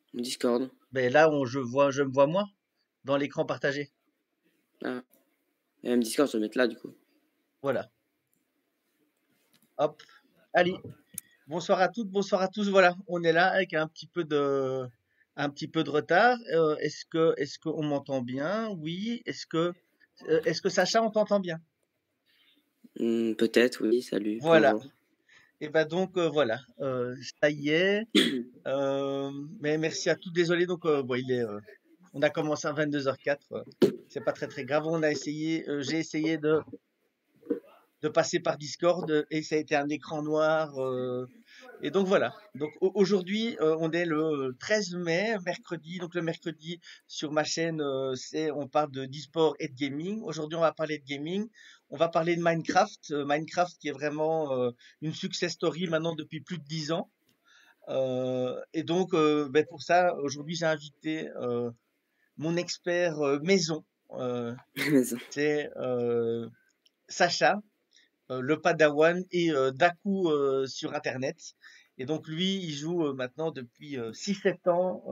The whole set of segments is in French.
Discord. Ben là, je me vois moi dans l'écran partagé. Ah. Et même Discord, je vais le mettre là, du coup. Voilà. Hop. Allez. Bonsoir à toutes, bonsoir à tous. Voilà, on est là avec un petit peu de retard. Est-ce qu'on m'entend bien? Oui. Est-ce que Sacha, on t'entend bien? Peut-être, oui. Salut, Voilà. bonjour. Et ben donc voilà, ça y est. Mais merci à tous. Désolé. Donc bon, on a commencé à 22h04. C'est pas très très grave. J'ai essayé de passer par Discord et ça a été un écran noir. Et donc voilà. Donc aujourd'hui, on est le 13 mai, mercredi. Donc le mercredi sur ma chaîne, on parle de d'e-sport et de gaming. Aujourd'hui, on va parler de gaming. On va parler de Minecraft. Minecraft qui est vraiment une success story maintenant depuis plus de 10 ans. Et donc ben, pour ça, aujourd'hui, j'ai invité mon expert maison. Euh, c'est Sacha, le Padawan et Daku sur Internet. Et donc lui, il joue maintenant depuis 6-7 ans,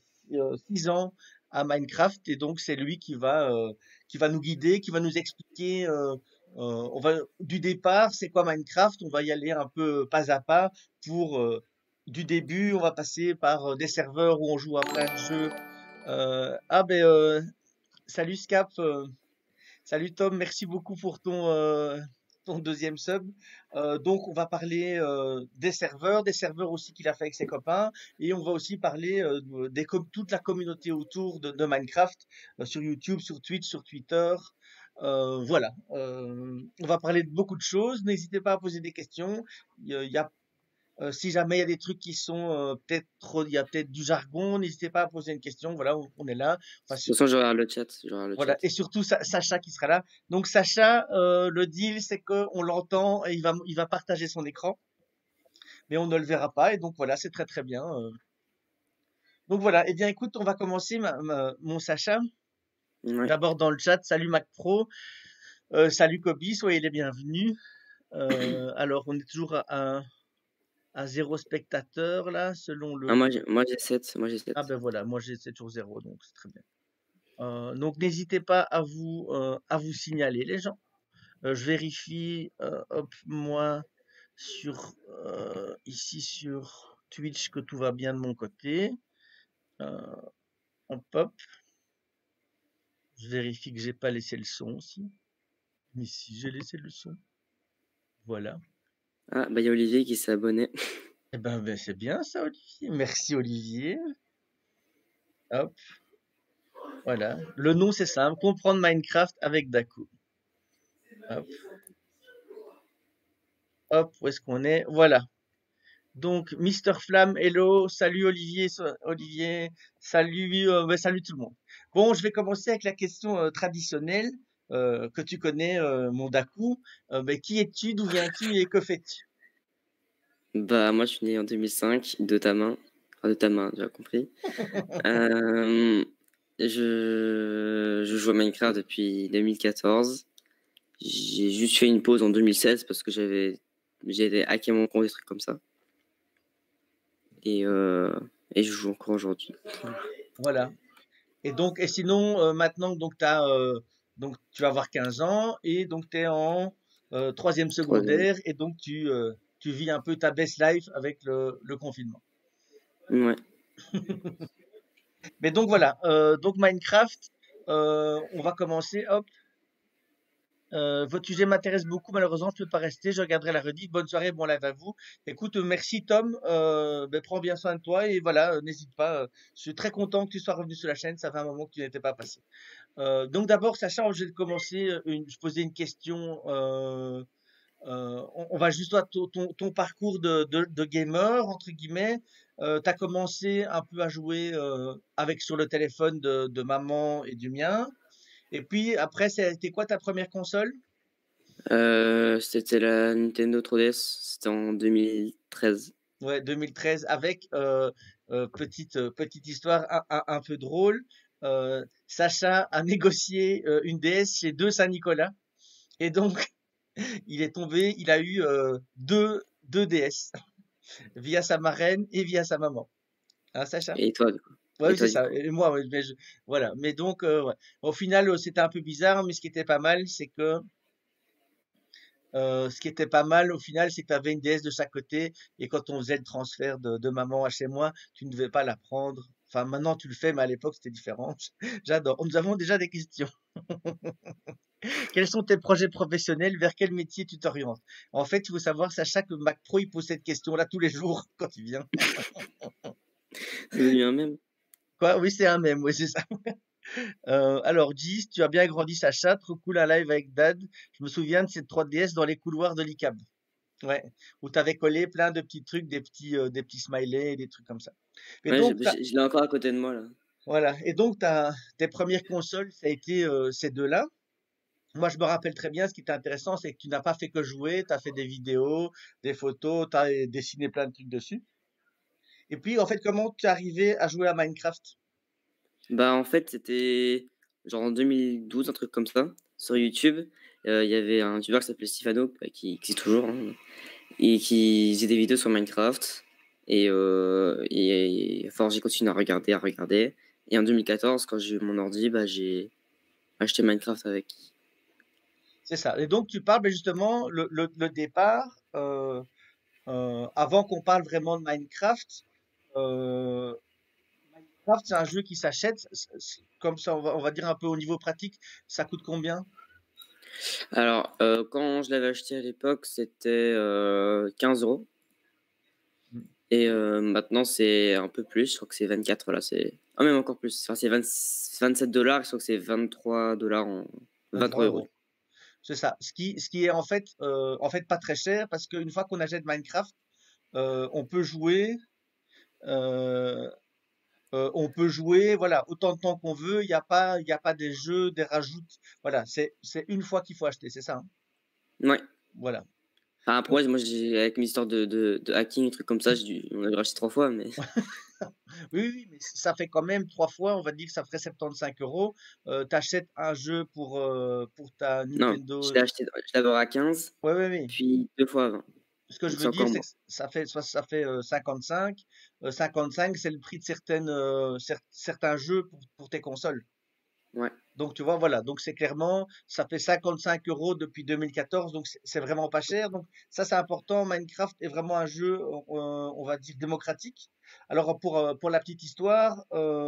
6 ans à Minecraft. Et donc c'est lui qui va nous guider, qui va nous expliquer. On va du départ, c'est quoi Minecraft? On va y aller un peu pas à pas pour du début. On va passer par des serveurs où on joue à plein de jeux. Ah ben salut Scap. Salut Tom, merci beaucoup pour ton deuxième sub. Donc on va parler des serveurs aussi qu'il a fait avec ses copains, et on va aussi parler toute la communauté autour de Minecraft, sur YouTube, sur Twitch, sur Twitter. Voilà, on va parler de beaucoup de choses. N'hésitez pas à poser des questions. Il y a Si jamais il y a des trucs qui sont peut-être trop, il y a peut-être du jargon, n'hésitez pas à poser une question. Voilà, on est là. De Enfin, toute façon, je regarde le chat. Je regarde le voilà, chat. et surtout Sacha qui sera là. Donc Sacha, le deal c'est que on l'entend et il va partager son écran, mais on ne le verra pas. Et donc voilà, c'est très très bien. Donc voilà. Eh bien écoute, on va commencer, mon Sacha. Ouais. D'abord dans le chat, salut MacPro, salut Kobe, soyez les bienvenus. Alors on est toujours à 0 spectateur là, selon Ah, le. moi, j'ai 7. Moi, j'ai Ah 7. ben voilà, moi c'est toujours 0, donc c'est très bien. Donc n'hésitez pas à vous signaler les gens. Je vérifie, hop, moi, ici sur Twitch, que tout va bien de mon côté. Euh, Hop, hop. Je vérifie que j'ai pas laissé le son aussi. Mais si j'ai laissé le son. Voilà. Ah, bah, il y a Olivier qui s'est abonné. Ben, c'est bien ça, Olivier. Merci, Olivier. Hop, voilà. Le nom, c'est simple. Comprendre Minecraft avec Daku. Hop, hop, où est-ce qu'on est? Voilà. Donc, Mister Flamme, hello, salut Olivier, Olivier, salut, salut tout le monde. Bon, je vais commencer avec la question traditionnelle que tu connais, mon Daku. Qui es-tu, d'où viens-tu et que fais-tu? Bah, moi, je suis né en 2005, de ta main. Enfin, de ta main, tu as compris. Euh, je joue à Minecraft depuis 2014. J'ai juste fait une pause en 2016 parce que j'ai hacké mon compte, des trucs comme ça. Et, euh, et je joue encore aujourd'hui. Voilà. Et donc, et sinon, maintenant, donc tu vas avoir 15 ans et donc tu es en troisième Troisième. secondaire et donc tu vis un peu ta best life avec le confinement. Ouais. Mais donc voilà, donc Minecraft, on va commencer. Hop. Votre sujet m'intéresse beaucoup, malheureusement, je ne peux pas rester, je regarderai la rediff. Bonne soirée, bon live à vous. Écoute, merci Tom, prends bien soin de toi et voilà, n'hésite pas. Je suis très content que tu sois revenu sur la chaîne, ça fait un moment que tu n'étais pas passé. Donc d'abord, Sacha, je vais commencer, je posais une question. On va juste voir ton parcours de gamer, entre guillemets. Tu as commencé un peu à jouer avec sur le téléphone de maman et du mien. Et puis après, c'était quoi ta première console? C'était la Nintendo 3DS. C'était en 2013. Ouais, 2013, avec petite histoire un peu drôle. Sacha a négocié une DS chez deux Saint-Nicolas et donc il a eu deux DS via sa marraine et via sa maman. Hein, Sacha? Et toi, du coup? Ouais, Et oui, c'est toi, du ça. coup? Et moi, ouais, mais voilà. Mais donc, ouais. Au final, c'était un peu bizarre, mais ce qui était pas mal, c'est que ce qui était pas mal au final, c'est que tu avais une déesse de chaque côté. Et quand on faisait le transfert de maman à chez moi, tu ne devais pas la prendre. Enfin, maintenant tu le fais, mais à l'époque c'était différent. J'adore. Nous avons déjà des questions. Quels sont tes projets professionnels? Vers quel métier tu t'orientes? En fait, il faut savoir, Sacha, que Mac Pro, il pose cette question-là tous les jours quand il vient. C'est devenu un mème? Quoi? Oui, c'est un même, oui, c'est ça. Alors, Gis, tu as bien grandi, Sacha. Trop cool un live avec Dad. Je me souviens de cette 3DS dans les couloirs de l'ICAB. Ouais, où tu avais collé plein de petits trucs, des petits smileys, des trucs comme ça. Et Ouais, donc, je l'ai encore à côté de moi, là. voilà. Et donc, tes premières consoles, ça a été ces deux-là. Moi, je me rappelle très bien, ce qui était intéressant, c'est que tu n'as pas fait que jouer, tu as fait des vidéos, des photos, tu as dessiné plein de trucs dessus. Et puis, en fait, comment tu es arrivé à jouer à Minecraft? Bah, en fait, c'était genre en 2012, un truc comme ça, sur YouTube. Il y avait un youtubeur qui s'appelait Stifano, bah, qui existe toujours, hein, et qui faisait des vidéos sur Minecraft. Et à force, j'ai continué à regarder. Et en 2014, quand j'ai eu mon ordi, bah, j'ai acheté Minecraft avec. C'est ça. Et donc, tu parles ben, justement, le départ, avant qu'on parle vraiment de Minecraft, euh, Minecraft, c'est un jeu qui s'achète, comme ça, on va dire un peu au niveau pratique, ça coûte combien? Alors, quand je l'avais acheté à l'époque, c'était 15 €. Mm. Et maintenant, c'est un peu plus. Je crois que c'est 24 là. Ah, même encore plus. Enfin, c'est 27 $. Je crois que c'est 23 $ en. 23 23 €. euros. C'est ça. Ce qui est en fait pas très cher parce qu'une fois qu'on achète Minecraft, on peut jouer, euh, voilà, autant de temps qu'on veut. Il y a pas des jeux, des rajoutes. Voilà, c'est une fois qu'il faut acheter, c'est ça, hein. Ouais. Voilà. Enfin, après, Donc, moi, avec mes histoires de hacking, des trucs comme ça, on a dû racheter 3 fois, mais. oui, oui, mais ça fait quand même trois fois, on va dire que ça ferait 75 euros. T'achètes un jeu pour ta Non, Nintendo. je l'ai acheté, je l'avais à 15, Ouais, ouais, oui. puis 2 fois avant. Ce que je Donc, veux c'est dire, encore c'est moins. que ça fait 55. 55, c'est le prix de certains jeux pour tes consoles. Ouais. Donc, tu vois, voilà. Donc, c'est clairement, ça fait 55 euros depuis 2014. Donc, c'est vraiment pas cher. Donc, ça, c'est important. Minecraft est vraiment un jeu, on va dire, démocratique. Alors, pour la petite histoire,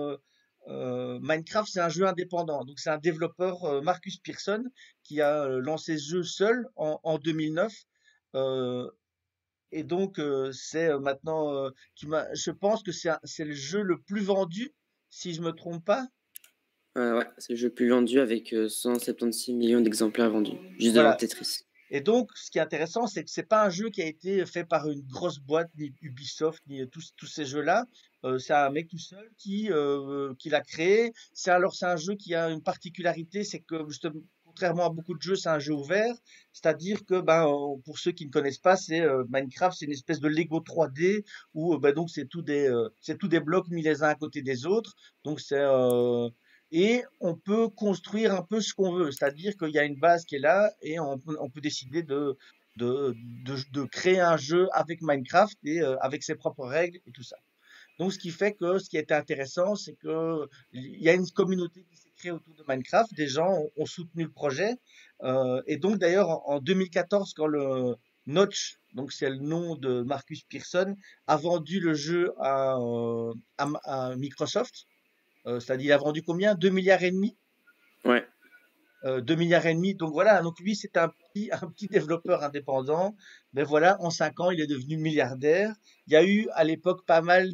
Minecraft, c'est un jeu indépendant. Donc, c'est un développeur, Marcus Pearson, qui a lancé ce jeu seul en 2009. Euh, et donc, c'est maintenant, je pense que c'est le jeu le plus vendu, si je me trompe pas. Ouais, c'est le jeu le plus vendu avec 176 millions d'exemplaires vendus, juste devant Voilà. Tetris. Et donc, ce qui est intéressant, c'est que c'est pas un jeu qui a été fait par une grosse boîte, ni Ubisoft, ni tous ces jeux-là. C'est un mec tout seul qui l'a créé. C'est un jeu qui a une particularité, c'est que justement, contrairement à beaucoup de jeux, c'est un jeu ouvert. C'est-à-dire que, ben, pour ceux qui ne connaissent pas, c'est Minecraft, c'est une espèce de Lego 3D où, ben, donc c'est tout des blocs mis les uns à côté des autres. Donc et on peut construire un peu ce qu'on veut, c'est-à-dire qu'il y a une base qui est là et on peut décider de créer un jeu avec Minecraft et avec ses propres règles et tout ça. Donc, ce qui fait que ce qui était intéressant, c'est que il y a une communauté qui s'est créée autour de Minecraft. Des gens ont soutenu le projet. Et donc, d'ailleurs, en 2014, quand le Notch, donc c'est le nom de Marcus Pearson, a vendu le jeu à Microsoft, c'est-à-dire il a vendu combien? 2 milliards et demi? Ouais. 2 milliards et demi. Donc voilà, donc lui c'est un petit développeur indépendant. Mais voilà, en 5 ans il est devenu milliardaire. Il y a eu à l'époque pas mal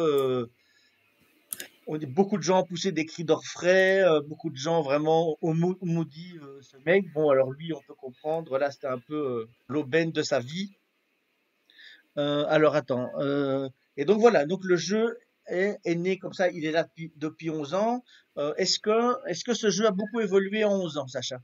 beaucoup de gens ont poussé des cris d'orfraie, beaucoup de gens vraiment ont maudit ce mec. Bon alors lui on peut comprendre, voilà c'était un peu l'aubaine de sa vie. Alors attends. Et donc voilà, donc le jeu est né comme ça, il est là depuis 11 ans. Est-ce que ce jeu a beaucoup évolué en 11 ans, Sacha?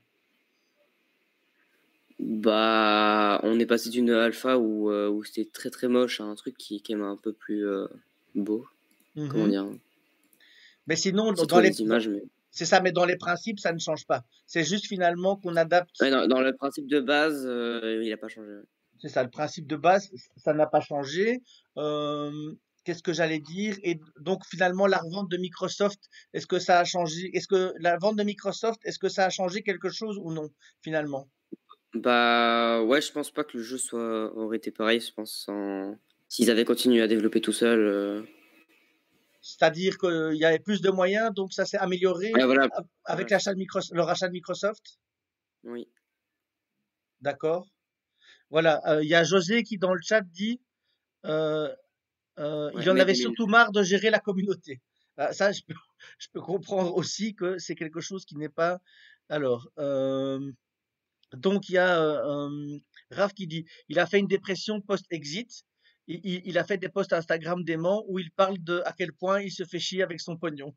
Bah, on est passé d'une alpha où c'était très très moche à un truc qui est quand même un peu plus beau. Comment Mhm. dire? Mais sinon, C'est trop les images, mais. c'est ça, mais dans les principes, ça ne change pas. C'est juste finalement qu'on Ouais, adapte. dans le principe de base, il a pas changé. Ouais. C'est ça, le principe de base, ça n'a pas changé. Euh, qu'est-ce que j'allais dire? Et donc finalement la revente de Microsoft, est-ce que ça a changé? Est-ce que la vente de Microsoft, est-ce que ça a changé quelque chose ou non finalement? Bah ouais, je pense pas que le jeu aurait été pareil, je pense, s'ils avaient continué à développer tout seul. C'est-à-dire qu'il y avait plus de moyens, donc ça s'est amélioré Ouais, voilà. avec Voilà, c'est ça. le rachat de Microsoft? Oui. D'accord. Voilà. Il y a José qui dans le chat dit euh, Ouais, il en mai avait 2000. surtout marre de gérer la communauté. Ça, je peux comprendre aussi que c'est quelque chose qui n'est pas. Alors, donc il y a Raph qui dit, il a fait une dépression post-exit. Il a fait des posts Instagram dément où il parle de à quel point il se fait chier avec son pognon.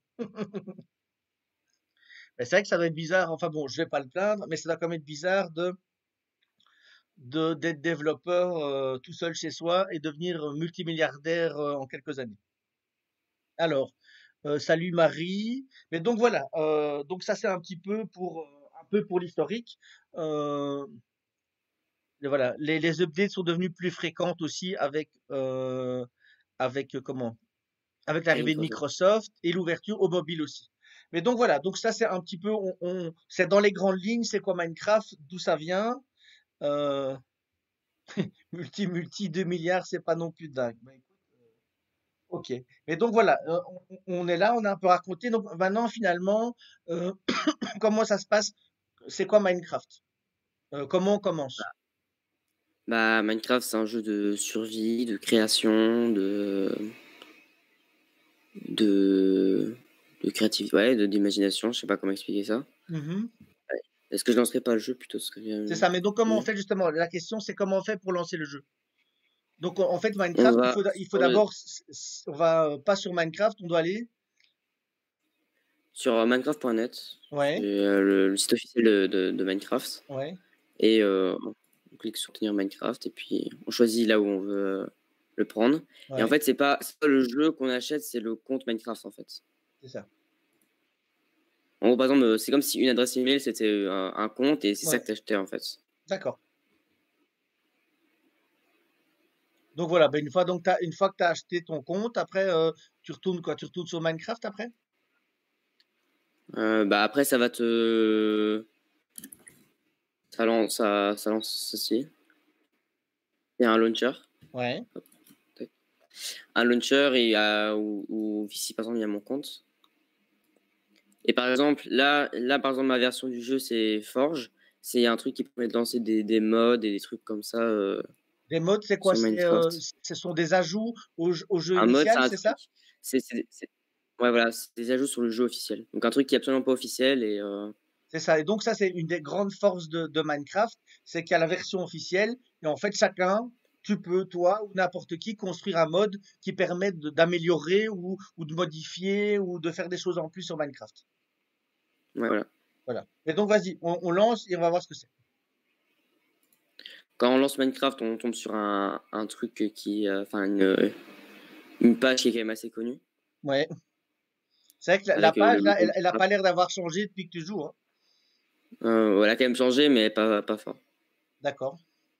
Mais c'est vrai que ça doit être bizarre. Enfin bon, je vais pas le plaindre, mais ça doit quand même être bizarre d'être développeur tout seul chez soi et devenir multimilliardaire en quelques années. Alors, salut Marie. Mais donc voilà, donc ça c'est un peu pour l'historique. Euh, et voilà, les updates sont devenus plus fréquentes aussi avec comment? Avec Avec l'arrivée de Microsoft. Microsoft et l'ouverture au mobile aussi. Mais donc voilà, donc ça c'est un petit peu, c'est dans les grandes lignes, c'est quoi Minecraft, d'où ça vient. Euh, multi 2 milliards, c'est pas non plus dingue. Mais écoute, ok. Mais donc voilà, on est là, on a un peu raconté. Donc maintenant finalement, euh, comment ça se passe? C'est quoi Minecraft? Comment on commence? Bah, Minecraft, c'est un jeu de survie, de création, de, de créativité, ouais, d'imagination. Je sais pas comment expliquer ça. Mhm. Est-ce que je lancerai pas le jeu plutôt, ce serait bien C'est ça. Mais donc comment on mieux. fait justement? La question c'est comment on fait pour lancer le jeu? Donc en fait On Minecraft, va il faut sur le, d'abord, on va pas sur Minecraft, on doit aller. sur Minecraft.net, c'est Ouais, le site officiel de Minecraft. ouais, Et on clique sur tenir Minecraft et puis on choisit là où on veut le prendre. Et en ouais, fait, c'est pas le jeu qu'on achète, c'est le compte Minecraft en fait. c'est ça. En gros, par exemple, c'est comme si une adresse email c'était un compte et c'est ça Ouais, que tu achetais en fait. d'accord. Donc voilà, ben une fois que tu as acheté ton compte, après tu retournes quoi? Tu retournes sur Minecraft après? Bah après, ça lance ceci. Il y a un launcher. Ouais, Hop, tac. Un launcher et où ici par exemple il y a mon compte. Et par exemple là par exemple ma version du jeu c'est Forge. C'est un truc qui permet de lancer des mods et des trucs comme ça des mods, c'est quoi? sur Minecraft. Ce sont des ajouts au jeu Un mode, c'est initial, un c'est ça? truc. Ouais, voilà, c'est des ajouts sur le jeu officiel. Donc un truc qui est absolument pas officiel et C'est ça. Et donc ça, c'est une des grandes forces de Minecraft, c'est qu'il y a la version officielle et en fait chacun, tu peux, toi ou n'importe qui, construire un mode qui permet d'améliorer ou de modifier ou de faire des choses en plus sur Minecraft. ouais, voilà. Voilà. Et donc vas-y, on lance et on va voir ce que c'est. Quand on lance Minecraft, on tombe sur un truc qui, enfin une page qui est quand même assez connue Ouais. C'est vrai que la avec le page là, logo elle a pas Minecraft. l'air d'avoir changé depuis que tu joues, hein. Elle a quand même changé, mais pas fort. D'accord.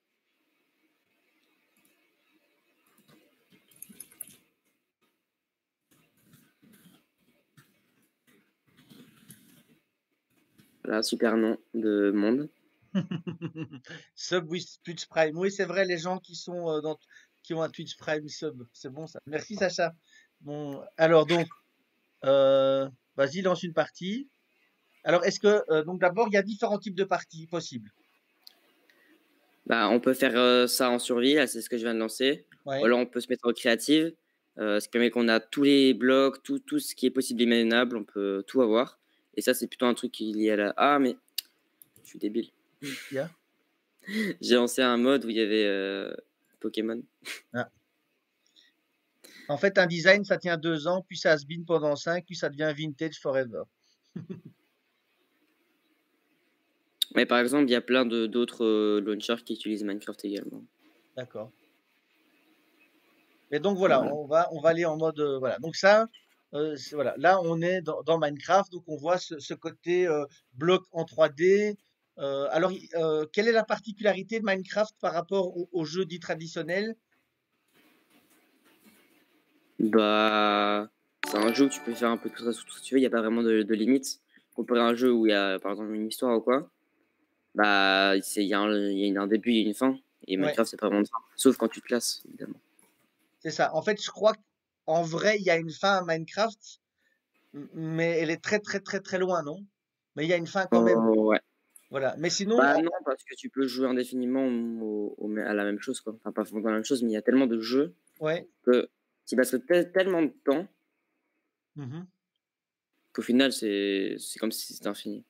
Voilà, super nom de monde. Sub with Twitch Prime. Oui, c'est vrai, les gens qui sont qui ont un Twitch Prime sub. C'est bon ça. Merci Sacha. Bon, alors donc, vas-y, lance une partie. Alors, est-ce que donc d'abord, il y a différents types de parties possibles. Bah, on peut faire ça en survie, là, c'est ce que je viens de lancer. Ou Ouais. alors on peut se mettre en créative, ce qui permet qu'on a tous les blocs, tout ce qui est possible et imaginable, on peut tout avoir. Et ça, c'est plutôt un truc qui est lié à la. Ah, mais je suis débile. Il y a. J'ai lancé un mode où il y avait Pokémon. Ah. En fait, un design, ça tient 2 ans, puis ça se been pendant 5, puis ça devient vintage forever. Mais par exemple, il y a plein d'autres launchers qui utilisent Minecraft également. D'accord. Et donc voilà, Voilà. on va aller en mode voilà. Donc ça, voilà. Là, on est dans Minecraft, donc on voit ce côté bloc en 3D. Alors, quelle est la particularité de Minecraft par rapport au jeu dit traditionnel? Bah, c'est un jeu où tu peux faire un peu tout ça, tout ce que tu veux. Il n'y a pas vraiment de limite. Comparé à un jeu où il y a, par exemple, une histoire ou quoi, bah, il y a un début et une fin. Et Ouais, Minecraft, c'est pas vraiment de fin. Sauf quand tu te classes, évidemment. c'est ça. En fait, je crois qu'en vrai, il y a une fin à Minecraft, mais elle est très, très, très, très loin, non? Mais il y a une fin quand même. Oh, ouais. Voilà. Mais sinon, Bah non, parce que tu peux jouer indéfiniment à la même chose, quoi. Enfin, pas forcément la même chose, mais il y a tellement de jeux ouais. que tu passerais tellement de temps Mhm. qu'au final, c'est comme si c'était infini.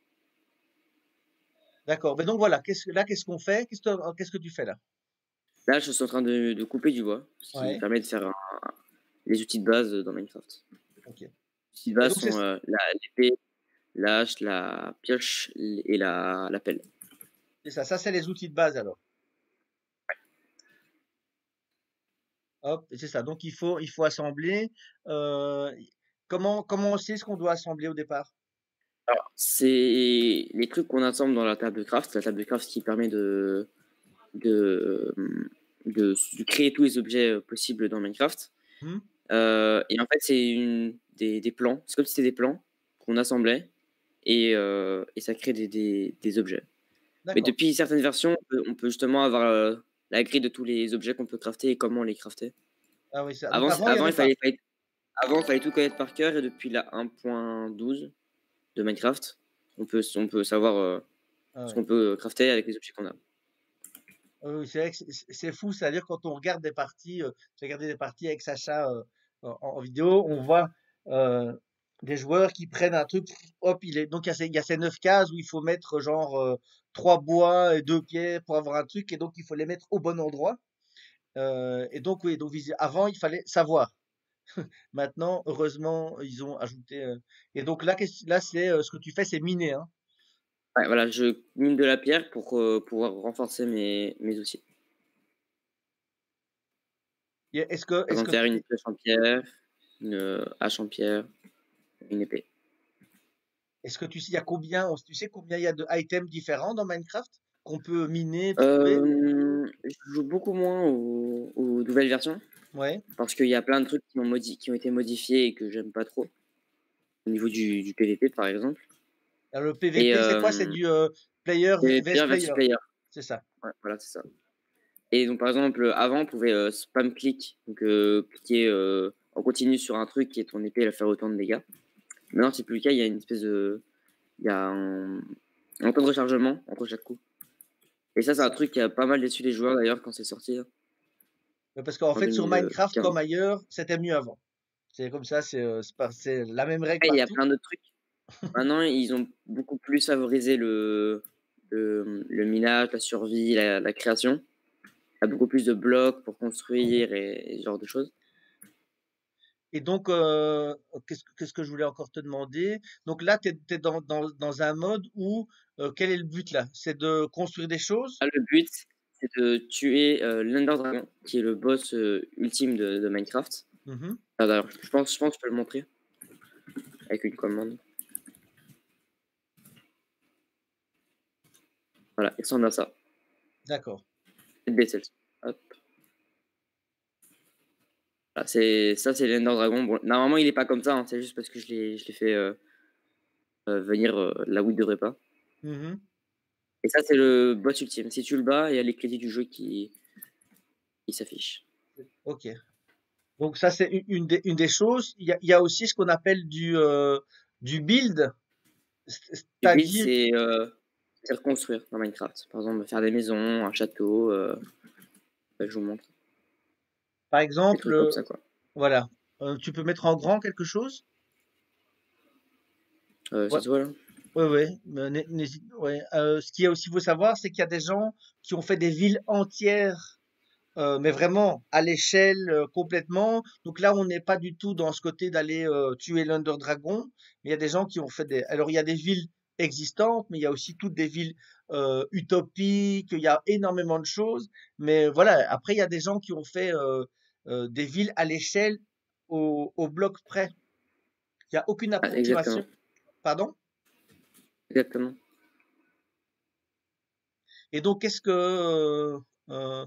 D'accord. Mais donc voilà, qu'est-ce qu'on fait? Qu'est-ce que tu fais là? Là, je suis en train de couper du bois, ce qui Ouais. permet de faire les outils de base dans Minecraft. Ok. Les outils de Et base donc c'est sont l'épée, la hache, la pioche et la pelle. c'est ça. Ça, c'est les outils de base alors. Hop, c'est ça. Donc il faut assembler. Euh, comment on sait ce qu'on doit assembler au départ? C'est les trucs qu'on assemble dans la table de craft qui permet de, de créer tous les objets possibles dans Minecraft. Hmm. Et en fait, c'est des plans. C'est comme si c'était des plans qu'on assemblait et ça crée des objets. Mais D'accord. depuis certaines versions, on peut justement avoir la grille de tous les objets qu'on peut crafter et comment les crafter. Ah oui, ça. Donc Avant, avant, il n'y avant, avait pas. avant, il fallait tout connaître par cœur et depuis la 1.12 de Minecraft, on peut savoir Ah ce ouais. qu'on peut crafter avec les objets qu'on a. Oui, c'est vrai que c'est fou. C'est-à-dire quand on regarde des parties, j'ai regardé des parties avec Sacha en vidéo, on voit euh, des joueurs qui prennent un truc, hop, donc il y a ces 9 cases où il faut mettre genre 3 bois et 2 pierres pour avoir un truc, et donc il faut les mettre au bon endroit. Et donc oui, donc avant il fallait savoir. Maintenant, heureusement, ils ont ajouté. Et donc là, là c'est ce que tu fais, c'est miner, hein. Ouais, voilà, je mine de la pierre pour pouvoir renforcer mes outils. Et Est-ce que, Par est-ce exemple, que, faire une pioche en pierre, une hache en pierre, une épée. est-ce que tu sais, il y a combien, tu sais combien il y a de items différents dans Minecraft qu'on peut miner, trouver? Je joue beaucoup moins aux nouvelles versions Ouais. parce qu'il y a plein de trucs qui ont été modifiés et que j'aime pas trop. Au niveau du PVP, par exemple. Alors, le Et PVP, c'est quoi? C'est du player vs player versus player. player. C'est ça. Ouais, voilà, c'est ça. Et donc, par exemple, avant, on pouvait spam click, donc cliquer en continu sur un truc et ton épée va faire autant de dégâts. Maintenant, c'est plus le cas, il y a une espèce de. Il y a un temps de rechargement entre chaque coup. Et ça, c'est C'est un ça. truc qui a pas mal déçu les joueurs d'ailleurs quand c'est sorti hein, Mais parce qu'en en fait, sur Minecraft, 2015. comme ailleurs, c'était mieux avant. C'est comme ça, c'est la même règle Après, il y a partout. plein d'autres trucs. Maintenant, ils ont beaucoup plus favorisé le minage, la survie, la création. Il y a beaucoup plus de blocs pour construire et ce genre de choses. Et donc, qu'est-ce que je voulais encore te demander? Donc là, tu es dans un mode où, quel est le but là? C'est de construire des choses? Ah, le but, c'est de tuer l'Ender Dragon, qui est le boss ultime de Minecraft. Mhm. Ah, d'ailleurs, je pense que je peux le montrer avec une commande. Voilà, il ressemble à ça. D'accord. C'est Bessel. Hop. Voilà, c'est l'Ender Dragon. Bon, normalement, il est pas comme ça, hein, c'est juste parce que je l'ai fait venir là où il devrait pas. Mhm. Et ça, c'est le boss ultime. Si tu le bats, il y a les crédits du jeu qui s'affichent. Ok. Donc ça, c'est une des choses. Il y a aussi ce qu'on appelle du build, Du build, c'est-à-dire, c'est reconstruire dans Minecraft. Par exemple, faire des maisons, un château. Je vous montre. par Des exemple, trucs comme ça, quoi. voilà, tu peux mettre en grand quelque chose? Ouais, Ça se voit là? ouais, ouais. Mais ouais. Ce qu'il y a aussi, faut savoir, c'est qu'il y a des gens qui ont fait des villes entières, mais vraiment à l'échelle complètement. Donc là, on n'est pas du tout dans ce côté d'aller tuer l'Under Dragon. Mais il y a des gens qui ont fait des. Alors, il y a des villes existantes, mais il y a aussi toutes des villes utopiques. Il y a énormément de choses. Mais voilà, après, il y a des gens qui ont fait des villes à l'échelle au bloc près. Il n'y a aucune Ah, approximation. exactement. Pardon? Exactement. Et donc, qu'est-ce que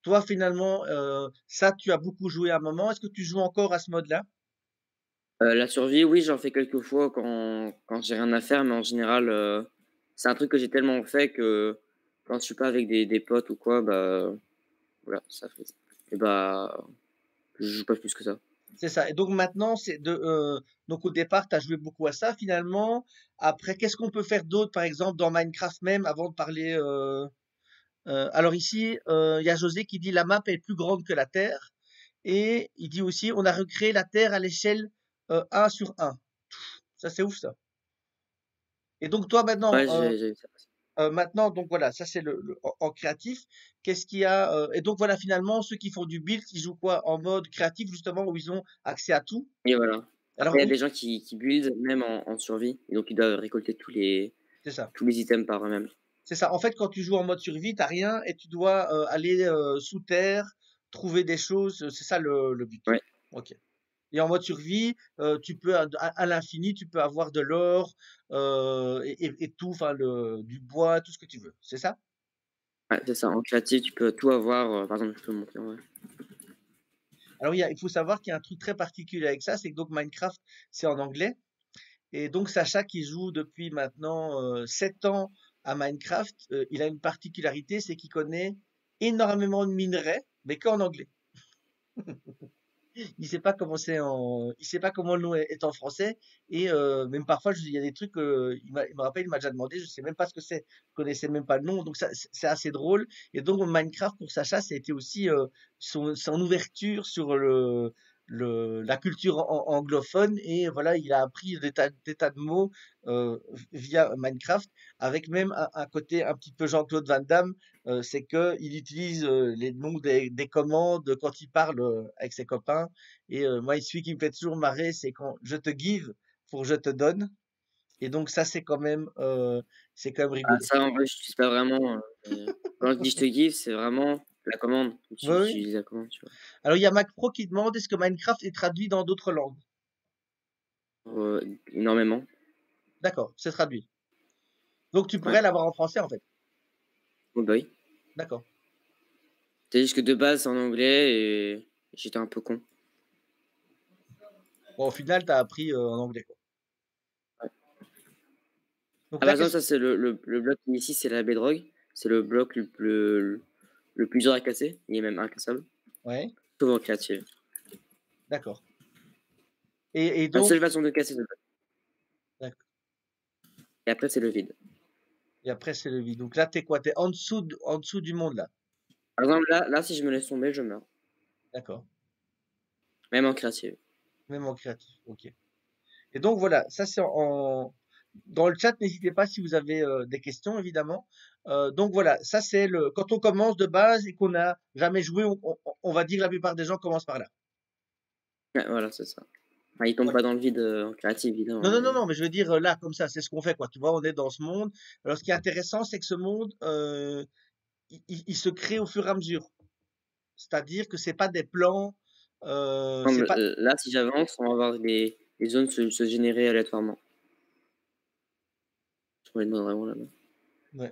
toi, finalement, ça, tu as beaucoup joué à un moment. Est-ce que tu joues encore à ce mode-là? La survie, oui, j'en fais quelques fois quand j'ai rien à faire, mais en général, c'est un truc que j'ai tellement fait que quand je suis pas avec des potes ou quoi, bah, voilà, ça fait et bah, je joue pas plus que ça. C'est ça. Et donc maintenant, donc au départ, tu as joué beaucoup à ça. Finalement, après, qu'est-ce qu'on peut faire d'autre, par exemple, dans Minecraft même, avant de parler. Alors ici, il y a José qui dit la map est plus grande que la Terre. Et il dit aussi, on a recréé la Terre à l'échelle 1 sur 1. Ça, c'est ouf, ça. Et donc toi, Ouais, j'ai vu ça. maintenant, donc voilà, ça c'est en créatif. Qu'est-ce qu'il y a et donc voilà, finalement, ceux qui font du build, ils jouent quoi? En mode créatif, justement, où ils ont accès à tout. Et voilà. Après, Alors il y a oui, des gens qui build même en survie et donc ils doivent récolter c'est ça. tous les items par eux-mêmes. C'est ça. En fait, quand tu joues en mode survie, t'as rien et tu dois aller sous terre, trouver des choses. C'est ça le but. Ouais, Ok. Et en mode survie, tu peux à l'infini, tu peux avoir de l'or et tout, enfin du bois, tout ce que tu veux. C'est ça? ouais, c'est ça. En créatif, tu peux tout avoir, par exemple, je peux montrer, ouais. Alors il faut savoir qu'il y a un truc très particulier avec ça, c'est que donc Minecraft, c'est en anglais. Et donc Sacha qui joue depuis maintenant 7 ans à Minecraft, il a une particularité, c'est qu'il connaît énormément de minerais, mais qu'en anglais. Il sait pas comment le nom est en français. Et même parfois, il y a des trucs, il me rappelle, il m'a déjà demandé, je sais même pas ce que c'est, je connaissais même pas le nom. Donc ça, c'est assez drôle. Et donc Minecraft pour Sacha, ça a été aussi son ouverture sur la culture anglophone. Et voilà, il a appris des tas de mots via Minecraft, avec même un côté un petit peu Jean-Claude Van Damme. C'est que il utilise les noms des commandes quand il parle avec ses copains. Et moi, celui qui me fait toujours marrer, c'est quand je te give pour je te donne. Et donc ça, c'est quand même Ah rigolo. ça, en vrai, j'utilise pas vraiment, quand je dis: «Je te give», c'est vraiment la commande. Oui, Tu oui. utilises la commande, tu vois? Alors il y a MacPro qui demande est-ce que Minecraft est traduit dans d'autres langues? Énormément. D'accord, c'est traduit. Donc tu Ouais. pourrais l'avoir en français en fait. Oh bah, oui. D'accord. C'est juste que de base, c'est en anglais et j'étais un peu con. Bon, au final, tu as appris en anglais, quoi. Ouais. Donc Ah, par là, exemple, ça, c'est le bloc ici, c'est la bedrock. C'est le bloc le plus dur à casser. Il est même incassable. Ouais, Souvent créatif. d'accord. Et La donc, seule façon de casser ce bloc. d'accord. Et après, c'est le vide. Et après, c'est le vide. Donc là, t'es quoi? T'es en dessous du monde, là. Par exemple, là, si je me laisse tomber, je meurs. D'accord. Même en créatif. Même en créatif. Ok. Et donc voilà, ça c'est dans le chat, n'hésitez pas si vous avez des questions, évidemment. Donc voilà, ça c'est quand on commence de base et qu'on n'a jamais joué, on va dire que la plupart des gens commencent par là. Ouais, voilà, c'est ça. Enfin, il tombe Voilà. pas dans le vide en créatif, évidemment, Non, non, non, mais non, mais je veux dire là, comme ça, c'est ce qu'on fait, quoi. Tu vois, on est dans ce monde. Alors ce qui est intéressant, c'est que ce monde, il se crée au fur et à mesure. C'est-à-dire que c'est pas des plans, c'est comme, pas. là, si j'avance, on va voir des zones se générer aléatoirement. Je pourrais le vraiment là-bas. Ouais.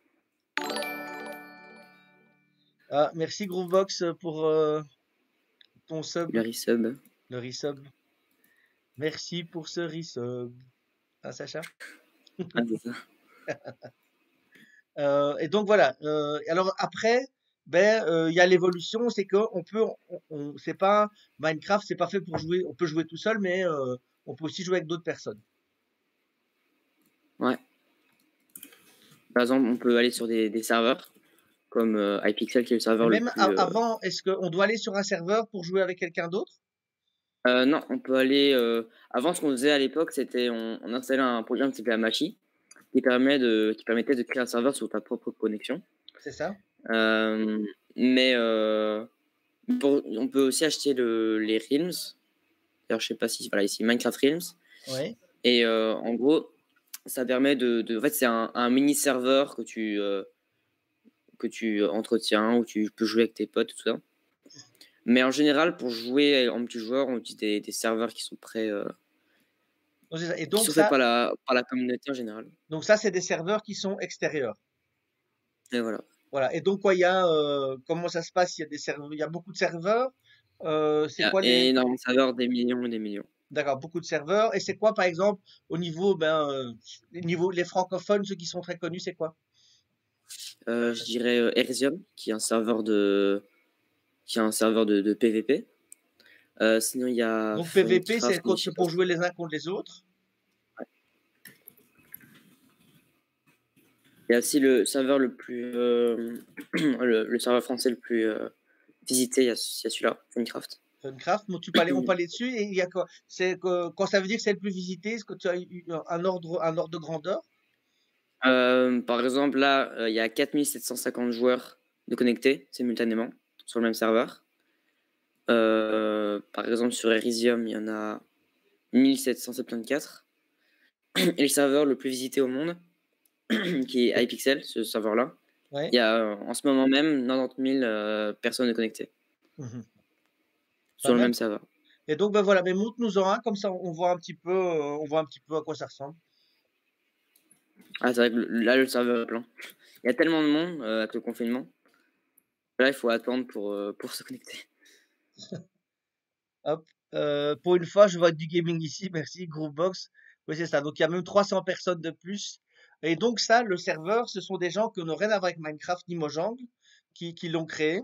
Ah, merci Groovebox pour ton sub, Le resub. le resub. Merci pour ce resub. Hein, Sacha? Ah, c'est ça. Et donc voilà. Alors après, ben il y a l'évolution, c'est que on peut, c'est pas Minecraft, c'est pas fait pour jouer. On peut jouer tout seul, mais on peut aussi jouer avec d'autres personnes. Ouais. Par exemple, on peut aller sur des serveurs comme iPixel qui est le Mais serveur le même plus. avant, est-ce qu'on doit aller sur un serveur pour jouer avec quelqu'un d'autre? Non, on peut aller. Avant, ce qu'on faisait à l'époque, c'était on installait un programme qui s'appelait Hamachi qui permettait de créer un serveur sur ta propre connexion. C'est ça? Mais on peut aussi acheter les Realms. D'ailleurs, je sais pas si voilà ici Minecraft Realms. Oui. Et en gros, ça permet en fait, c'est un mini serveur que tu entretiens où tu peux jouer avec tes potes tout ça. Mais en général, pour jouer en multijoueur, on utilise des serveurs qui sont prêts, Donc, c'est ça. qui sont faits par la communauté en général. Donc ça, c'est des serveurs qui sont extérieurs. Et voilà. Voilà. Et donc, quoi, comment ça se passe? Il y a des serveurs, il y a beaucoup de serveurs. Il C'est y a quoi les. énormément de serveurs, des millions et des millions. D'accord, beaucoup de serveurs. Et c'est quoi, par exemple, au niveau, les francophones, ceux qui sont très connus, c'est quoi? Je dirais Herzium, qui est un serveur de PvP. Sinon, il y a Donc, PVP, Funcraft, mais je c'est sais pas pour si. jouer les uns contre les autres. Il y a aussi le serveur le plus. Le serveur français le plus visité, il y a celui-là, Funcraft. Funcraft, on parlait dessus. Et il y a quoi? Quand ça veut dire que c'est le plus visité, est-ce que tu as eu un ordre de grandeur? Par exemple, là, il y a 4750 joueurs de connectés simultanément sur le même serveur. Par exemple, sur Elysium, il y en a 1774. Et le serveur le plus visité au monde, qui est iPixel, ce serveur-là, Ouais. il y a en ce moment même 90 000 personnes de connectées Mhm. Pas sur le mal. même serveur. Et donc, ben voilà, mais montre-nous-en un, comme ça on voit un petit peu à quoi ça ressemble. Ah, c'est vrai que là, le serveur est plein. Il y a tellement de monde avec le confinement. Là, il faut attendre pour se connecter. Hop. Pour une fois, je vois du gaming ici, merci, Groovebox. Oui, c'est ça. Donc, il y a même 300 personnes de plus. Et donc, ça, le serveur, ce sont des gens qui n'ont rien à voir avec Minecraft ni Mojang, qui l'ont créé.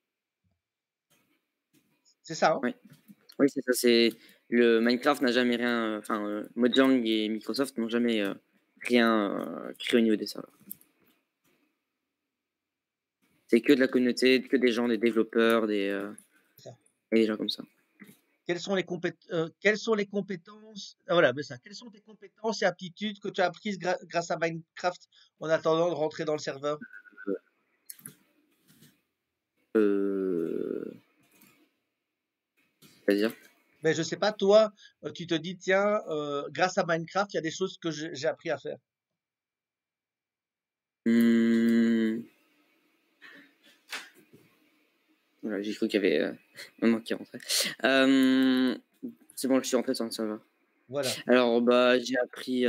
C'est ça, hein? Oui, oui, c'est ça. C'est le Minecraft n'a jamais rien. Enfin, Mojang et Microsoft n'ont jamais rien créé au niveau des serveurs. C'est que de la communauté, que des gens, des développeurs, C'est ça. et des gens comme ça. Quelles sont les compétences, ah, voilà, mais ça, quelles sont tes compétences et aptitudes que tu as apprises grâce à Minecraft en attendant de rentrer dans le serveur? Euh, C'est-à-dire. Ben, je sais pas, toi, tu te dis, tiens, grâce à Minecraft, il y a des choses que j'ai appris à faire. Hmm, voilà, j'ai cru qu'il y avait maman qui rentrait. C'est bon, je suis rentré sur le serveur. Voilà. Alors, bah, j'ai appris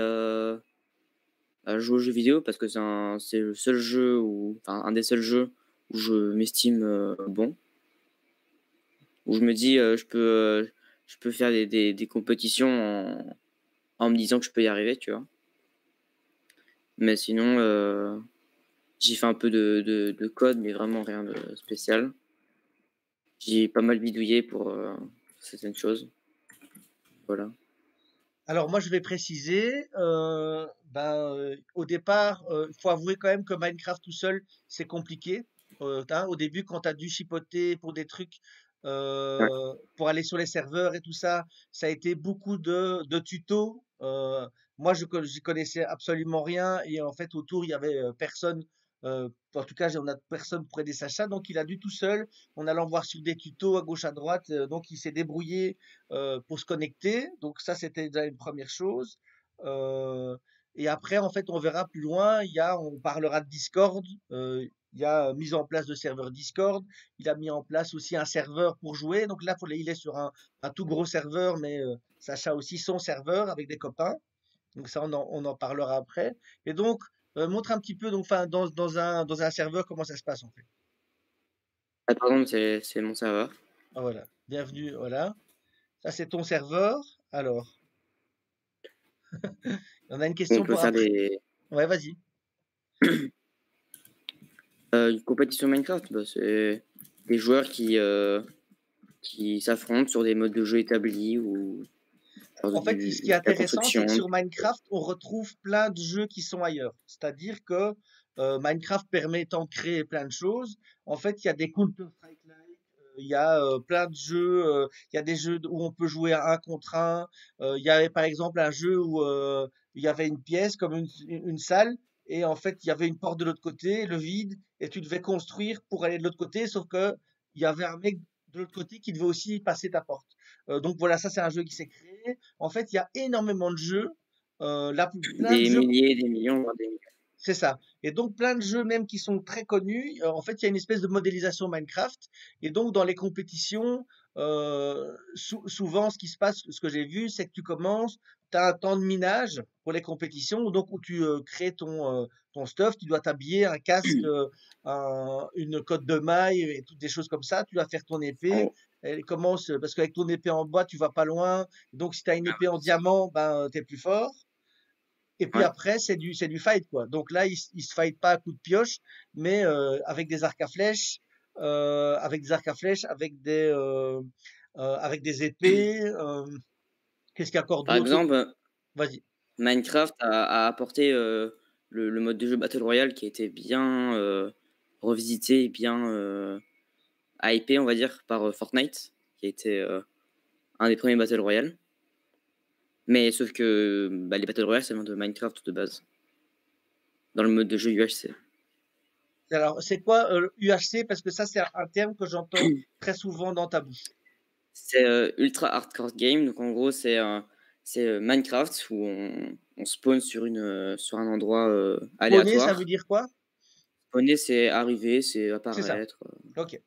à jouer aux jeux vidéo parce que c'est le seul jeu enfin, un des seuls jeux où je m'estime bon, où je me dis je peux faire des compétitions en me disant que je peux y arriver, tu vois. Mais sinon, j'ai fait un peu de code, mais vraiment rien de spécial. J'ai pas mal bidouillé pour certaines choses. Voilà. Alors moi, je vais préciser, au départ, il faut avouer quand même que Minecraft tout seul, c'est compliqué. Au début, quand tu as dû chipoter pour des trucs, Ouais. pour aller sur les serveurs et tout ça, ça a été beaucoup de tutos. Moi, j'y connaissais absolument rien et en fait, autour, il y avait personne. En tout cas, on a personne pour aider Sacha, donc il a dû tout seul, en allant voir sur des tutos à gauche à droite. Donc il s'est débrouillé pour se connecter. Donc ça, c'était déjà une première chose. Euh, et après, en fait, on verra plus loin. On parlera de Discord. Il y a mise en place de serveur Discord. Il a mis en place aussi un serveur pour jouer. Donc là, il est sur un tout gros serveur, mais Sacha a aussi son serveur avec des copains. Donc ça, on en parlera après. Et donc, montre un petit peu, donc, enfin, dans un serveur, comment ça se passe en fait. Ah, par exemple, c'est mon serveur. Ah, voilà. Bienvenue, voilà. Ça, c'est ton serveur. Alors, on a une On question peut pour faire après. Ouais, vas-y. une compétition Minecraft. Bah, c'est des joueurs qui s'affrontent sur des modes de jeu établis ou faire En fait, ce qui est la intéressant, c'est construction. que sur Minecraft, on retrouve plein de jeux qui sont ailleurs. C'est-à-dire que Minecraft permettant de créer plein de choses, en fait, il y a des Counter-Strike-like, il y a plein de jeux, il y a des jeux où on peut jouer à un contre un. Il y avait par exemple un jeu où il y avait une pièce comme une salle, et en fait, il y avait une porte de l'autre côté, le vide, et tu devais construire pour aller de l'autre côté, sauf que il y avait un mec de l'autre côté qui devait aussi passer ta porte. Donc voilà, ça c'est un jeu qui s'est créé. En fait, il y a énormément de jeux, plein de Des jeux, milliers, des millions, voire des millions. c'est ça. Et donc plein de jeux même qui sont très connus. En fait, il y a une espèce de modélisation Minecraft. Et donc dans les compétitions, souvent, ce qui se passe, ce que j'ai vu, c'est que tu commences, tu as un temps de minage pour les compétitions, donc où tu crées ton stuff, tu dois t'habiller, un casque, une cotte de maille et toutes des choses comme ça. Tu vas faire ton épée. En- Elle commence, parce qu'avec ton épée en bois, tu vas pas loin. Donc, si tu as une épée en diamant, ben, tu es plus fort. Et puis ouais. après, c'est du fight, quoi. Donc là, ils se fight pas à coups de pioche, mais avec des arcs à flèches, avec des épées. Qu'est-ce qu'il y a encore Par d'autre? exemple, Vas-y. Minecraft a apporté le mode de jeu Battle Royale qui a été bien revisité, et bien hypé, on va dire, par Fortnite, qui a été un des premiers Battle Royale. Mais sauf que bah, les Battle Royale, ça vient de Minecraft de base, dans le mode de jeu UHC. Alors, c'est quoi UHC? Parce que ça, c'est un terme que j'entends très souvent dans ta bouche. C'est Ultra Hardcore Game, donc en gros, c'est Minecraft où on spawn sur un endroit Spawner, ça veut aléatoire. dire quoi? Spawner, c'est arriver, c'est C'est ça. apparaître. Ok.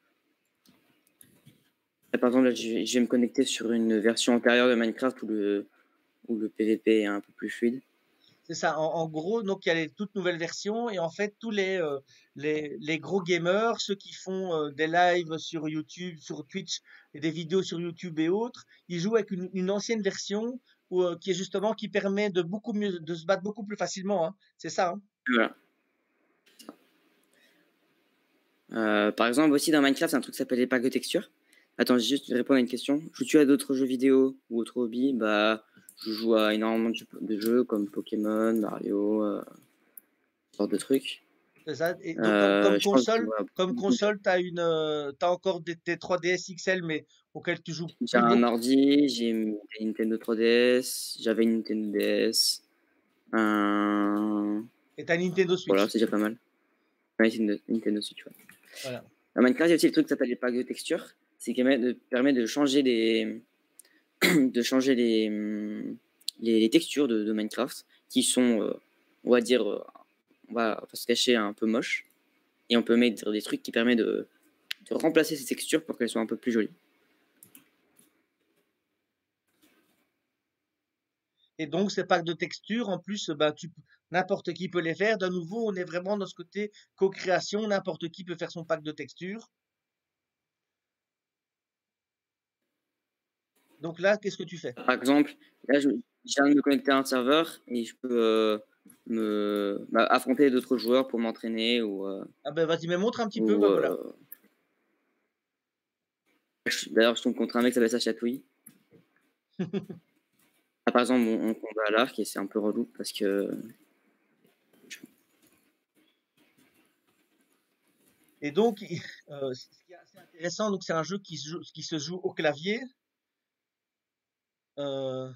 Là, par exemple, là, je vais me connecter sur une version antérieure de Minecraft où le PVP est un peu plus fluide. C'est ça. En gros, donc il y a les toutes nouvelles versions et en fait tous les gros gamers, ceux qui font des lives sur YouTube, sur Twitch et des vidéos sur YouTube et autres, ils jouent avec une ancienne version qui est justement qui permet de se battre beaucoup plus facilement, hein. C'est ça, hein. Voilà. Par exemple, aussi dans Minecraft, c'est un truc qui s'appelle les packs de textures. Attends, j'ai juste répondre à une question. Joues-tu à d'autres jeux vidéo ou autres hobbies? Bah, je joue à énormément de jeux comme Pokémon, Mario, ce genre de trucs. C'est ça. Et donc comme Je pense que console, t'as encore tes 3DS XL mais auxquels tu joues j'ai plus un beaucoup. ordi, j'ai une Nintendo 3DS, j'avais une Nintendo DS. Et t'as Nintendo Voilà, Switch. c'est déjà pas mal. Ouais, c'est une Nintendo Switch, ouais. Voilà. Dans Minecraft, il y a aussi le truc qui s'appelle les packs de textures. C'est qui permet de changer de changer les textures de Minecraft qui sont, on va dire, on va se cacher un peu moche. Et on peut mettre des trucs qui permettent de remplacer ces textures pour qu'elles soient un peu plus jolies. Et donc, ces packs de textures, en plus, bah, n'importe qui peut les faire. De nouveau, on est vraiment dans ce côté co-création. N'importe qui peut faire son pack de textures. Donc là, qu'est-ce que tu fais? Par exemple, là, je viens de me connecter à un serveur et je peux affronter d'autres joueurs pour m'entraîner Ah ben, vas-y, mais montre un petit peu. ou Ben voilà. d'ailleurs, je tombe contre un mec qui s'appelle Sachatouille. Ah, par exemple, on combat à l'arc et c'est un peu relou parce que Et donc, ce qui est assez intéressant, donc c'est un jeu qui se joue au clavier. Euh,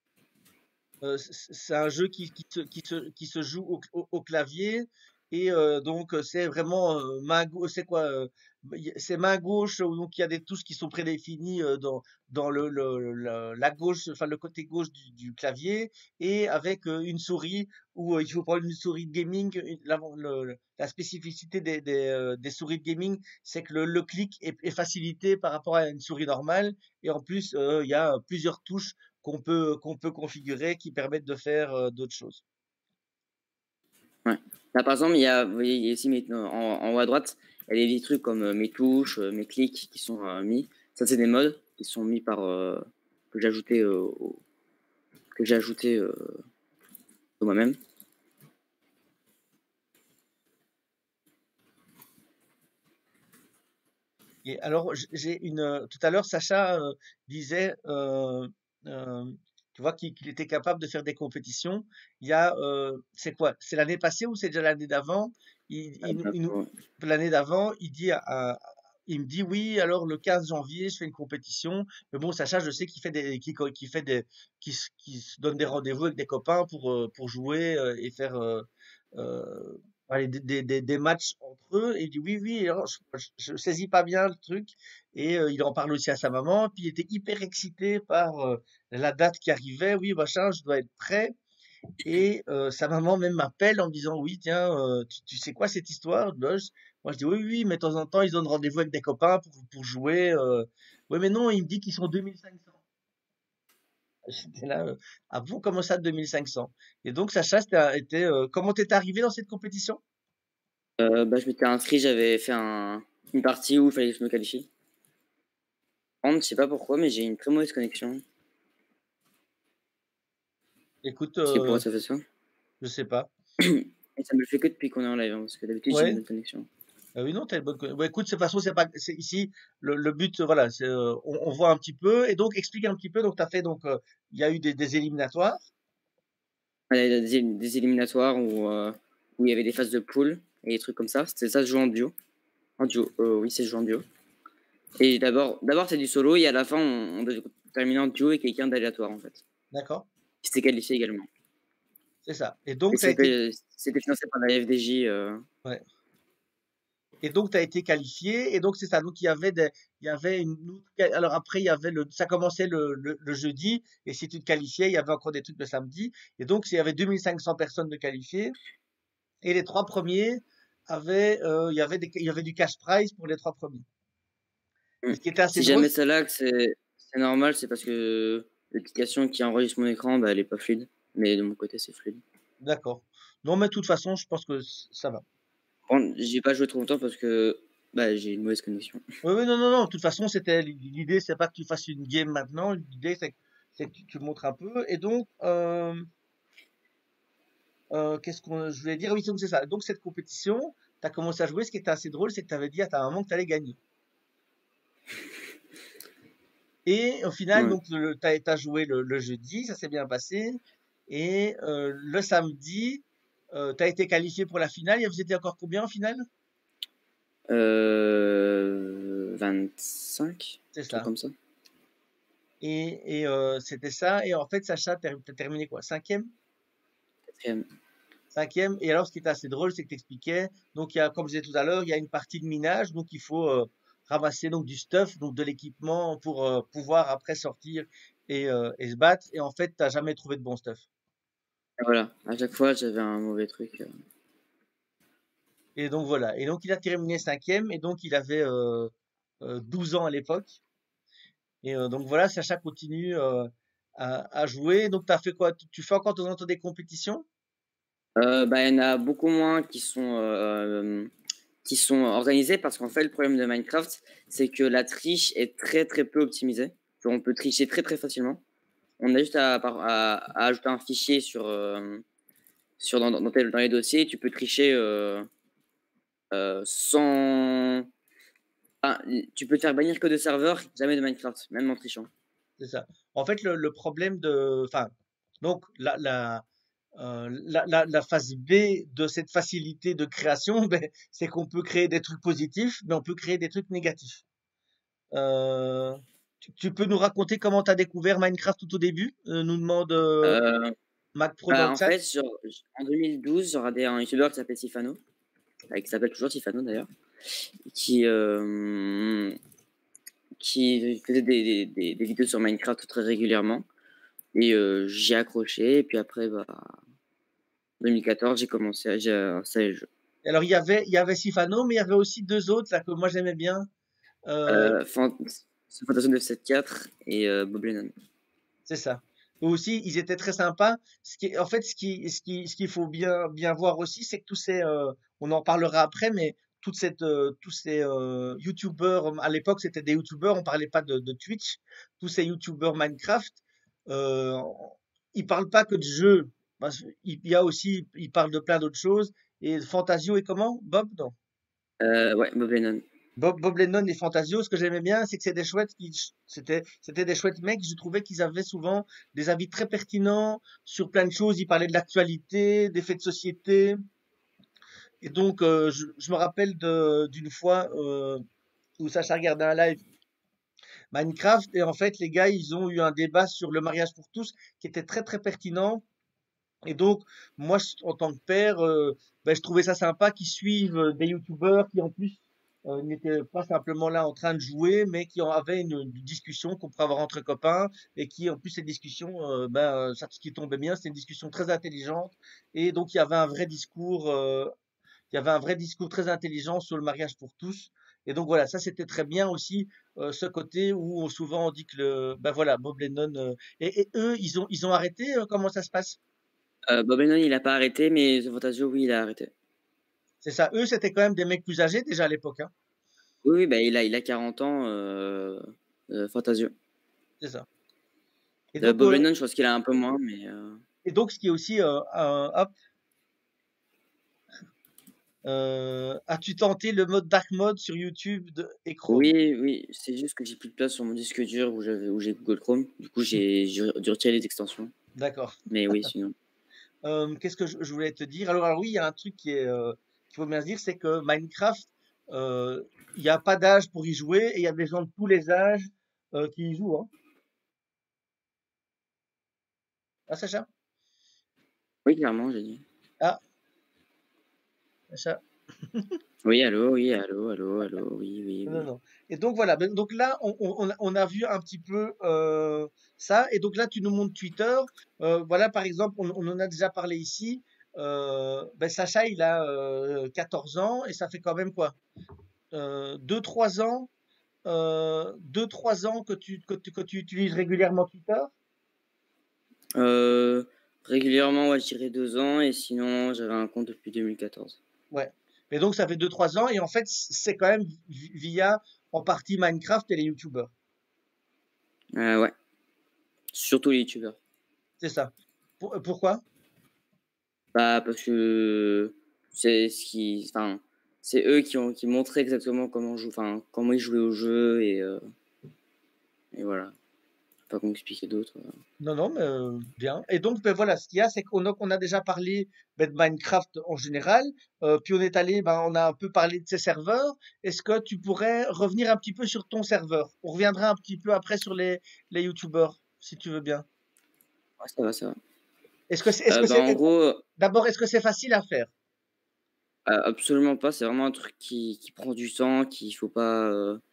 c'est un jeu qui se joue au clavier et donc c'est vraiment c'est quoi c'est main gauche donc il y a des touches qui sont prédéfinies dans la gauche enfin le côté gauche du clavier et avec une souris où il faut prendre une souris de gaming la spécificité des souris de gaming c'est que le clic est facilité par rapport à une souris normale et en plus il y a plusieurs touches qu'on peut configurer qui permettent de faire d'autres choses. ouais. Là, par exemple, vous voyez, il y a aussi en haut à droite, il y a des trucs comme mes touches, mes clics qui sont mis. Ça, c'est des modes qui sont mis par que j'ai ajouté que j'ai ajouté de moi-même. Et alors, tout à l'heure, Sacha disait, euh, tu vois, qu'il était capable de faire des compétitions. C'est quoi? C'est l'année passée ou c'est déjà l'année d'avant? L'année d'avant, il me dit oui, alors le 15 janvier, je fais une compétition. Mais bon, Sacha, je sais qu'il se donne des rendez-vous avec des copains pour jouer et faire euh, allez, des matchs entre eux. Et il dit oui, oui, alors, je saisis pas bien le truc. Et il en parle aussi à sa maman. Puis il était hyper excité par la date qui arrivait. Oui, machin, je dois être prêt. Et sa maman même m'appelle en me disant oui, tiens, tu sais quoi cette histoire? Moi je dis oui, oui, mais de temps en temps ils donnent rendez-vous avec des copains pour jouer. Ouais, mais non, il me dit qu'ils sont 2500. J'étais là, ah bon, comment ça 2500? Et donc, Sacha, comment t'es arrivé dans cette compétition? Bah, je m'étais inscrit, j'avais fait une partie où il fallait que je me qualifie. Par contre, je sais pas pourquoi, mais j'ai une très mauvaise connexion. Écoute, Je sais pas pourquoi ça fait ça. je sais pas. Et ça me le fait que depuis qu'on est en live, hein, parce que d'habitude j'ai une Ouais. bonne connexion. Ah oui, non, t'as une bonne ouais, écoute, de toute façon, c'est pas, c'est ici, le but, voilà, on voit un petit peu, et donc, explique un petit peu, donc, t'as fait, donc, il y a eu des éliminatoires, Ouais, il y a des éliminatoires où il y avait des phases de poule et des trucs comme ça. C'était ça, se joue en duo. En duo, oui, c'est joué en duo. Et d'abord c'est du solo et à la fin on devait terminer en duo et quelqu'un d'aléatoire en fait, d'accord? qui s'est qualifié également. C'est ça. Et c'était financé par la FDJ. Ouais. Et donc, t'as été qualifié, et donc, c'est ça. Donc, il y avait une autre, alors après, ça commençait le jeudi, et si tu te qualifiais, il y avait encore des trucs le samedi, et donc, il y avait 2500 personnes de qualifiées, et les trois premiers il y avait du cash prize pour les trois premiers. Et Mm. ce qui était assez Si drôle, jamais ça lag, c'est normal, c'est parce que l'application qui enregistre mon écran, bah, elle est pas fluide. Mais de mon côté, c'est fluide. d'accord. Non, mais de toute façon, je pense que ça va. Bon, j'ai pas joué trop longtemps parce que bah, j'ai une mauvaise connexion. Oui, oui, non, non, non. De toute façon, l'idée, c'est pas que tu fasses une game maintenant. L'idée, c'est que tu montres un peu. Et donc, je voulais dire? Oui, donc c'est ça. Donc, cette compétition, tu as commencé à jouer. Ce qui était assez drôle, c'est que tu avais dit à ta maman que tu allais gagner. Et au final, Ouais. donc, t'as joué le jeudi, ça s'est bien passé. Et le samedi, tu as été qualifié pour la finale. Et vous étiez encore combien en finale? 25, C'est un truc ça. comme ça. Et c'était ça. Et en fait, Sacha, t'as terminé quoi? Cinquième? Quatrième. Cinquième. Et alors, ce qui était assez drôle, c'est que t'expliquais, donc il y a, comme je disais tout à l'heure, il y a une partie de minage, donc il faut ramasser donc du stuff, donc de l'équipement pour pouvoir après sortir et se battre. Et en fait, t'as jamais trouvé de bon stuff. Et voilà, à chaque fois j'avais un mauvais truc. Et donc voilà. Et donc il a terminé cinquième, et donc il avait 12 ans à l'époque. Et donc voilà, Sacha continue à jouer. Donc t'as fait quoi? Tu fais encore de temps en temps des compétitions? Bah, il y en a beaucoup moins qui sont organisés parce qu'en fait, le problème de Minecraft, c'est que la triche est très très peu optimisée. Genre, on peut tricher très très facilement. On a juste à ajouter un fichier dans les dossiers. Tu peux tricher sans. Enfin, tu peux te faire bannir que de serveurs, jamais de Minecraft, même en trichant. C'est ça. En fait, le problème enfin, donc la phase B de cette facilité de création, ben, c'est qu'on peut créer des trucs positifs, mais on peut créer des trucs négatifs. Euh, tu peux nous raconter comment tu as découvert Minecraft tout au début? Nous demande Euh, MacPro dans Bah, le en chat. fait, en 2012, j'ai regardé un YouTuber qui s'appelle Sifano, qui s'appelle toujours Sifano d'ailleurs, qui, euh, qui faisait des vidéos sur Minecraft très régulièrement. Et j'ai accroché. Et puis après, bah, 2014, j'ai commencé à installer le jeu. Alors, il y avait Sifano, mais il y avait aussi deux autres là, que moi j'aimais bien. Euh, C'est Fantasy 974 et Bob Lennon. C'est ça. Eux aussi, ils étaient très sympas. En fait, ce qu'il faut bien voir aussi, c'est que on en parlera après, mais tous ces YouTubers, à l'époque, c'était des YouTubers, on parlait pas de Twitch. Tous ces YouTubers Minecraft, euh, ils parlent pas que de jeux. Il y a aussi, ils parlent de plein d'autres choses. Et Fantasio et comment? Bob? Non. Ouais, Bob Lennon. Bob Lennon et Fantasio, ce que j'aimais bien, c'est que c'était des chouettes mecs. Je trouvais qu'ils avaient souvent des avis très pertinents sur plein de choses. Ils parlaient de l'actualité, des faits de société. Et donc, je me rappelle d'une fois où Sacha regardait un live Minecraft, et en fait, les gars, ils ont eu un débat sur le mariage pour tous qui était très très pertinent. Et donc, moi, en tant que père, ben, je trouvais ça sympa qu'ils suivent des youtubeurs qui, en plus, n'étaient pas simplement là en train de jouer, mais qui en avaient une discussion qu'on pourrait avoir entre copains, et qui, en plus, cette discussion, ben, ça, ce qui tombait bien, c'était une discussion très intelligente. Et donc, il y avait un vrai discours très intelligent sur le mariage pour tous. Et donc voilà, ça c'était très bien aussi, ce côté où souvent on dit que ben voilà, Bob Lennon, et eux, ils ont arrêté, comment ça se passe? Bob Lennon, il a pas arrêté, mais The Fantasio, oui, il a arrêté. C'est ça, eux c'était quand même des mecs plus âgés déjà à l'époque, hein, Oui, oui, bah, il a 40 ans, Fantasio. c'est ça. Et donc, Bob Lennon, je pense qu'il a un peu moins, mais ce qui est aussi, hop, as-tu tenté le mode dark mode sur YouTube et Chrome? oui, oui, c'est juste que j'ai plus de place sur mon disque dur où j'ai Google Chrome. Du coup, j'ai dû retirer les extensions. D'accord. Mais oui, sinon. Qu'est-ce que je voulais te dire? Alors oui, il y a un truc qu'il faut bien se dire, c'est que Minecraft, euh, il n'y a pas d'âge pour y jouer et il y a des gens de tous les âges qui y jouent, hein. Ah, Sacha? Oui, clairement, j'ai dit. Ah, Sacha? Oui, allô, oui, allô, allô, allô, oui, oui, Non, non, oui. non. Et donc voilà, donc là, on a vu un petit peu ça. Et donc là, tu nous montres Twitter. Voilà, par exemple, on en a déjà parlé ici. Ben Sacha, il a 14 ans et ça fait quand même quoi? 2-3 ans 2-3 ans que tu utilises régulièrement Twitter? Euh, régulièrement, ouais, je dirais 2 ans, et sinon, j'avais un compte depuis 2014. Ouais. Mais donc ça fait 2-3 ans et en fait c'est quand même via en partie Minecraft et les YouTubers. Ouais, surtout les youtubeurs. C'est ça. Pourquoi? Bah, parce que c'est enfin, c'est eux qui montraient exactement comment ils jouaient au jeu, et voilà. Je sais pas comment expliquer d'autre. Non, non, mais bien. Et donc, ben voilà, ce qu'il y a, c'est qu'on a déjà parlé ben, de Minecraft en général, puis on est allé, ben, on a un peu parlé de ses serveurs. Est-ce que tu pourrais revenir un petit peu sur ton serveur? On reviendra un petit peu après sur les YouTubers, si tu veux bien. Ouais, ça va, ça va. Est-ce que Bah, en c'est, gros, d'abord, est-ce que c'est facile à faire? absolument pas. C'est vraiment un truc qui prend du temps, qu'il faut pas.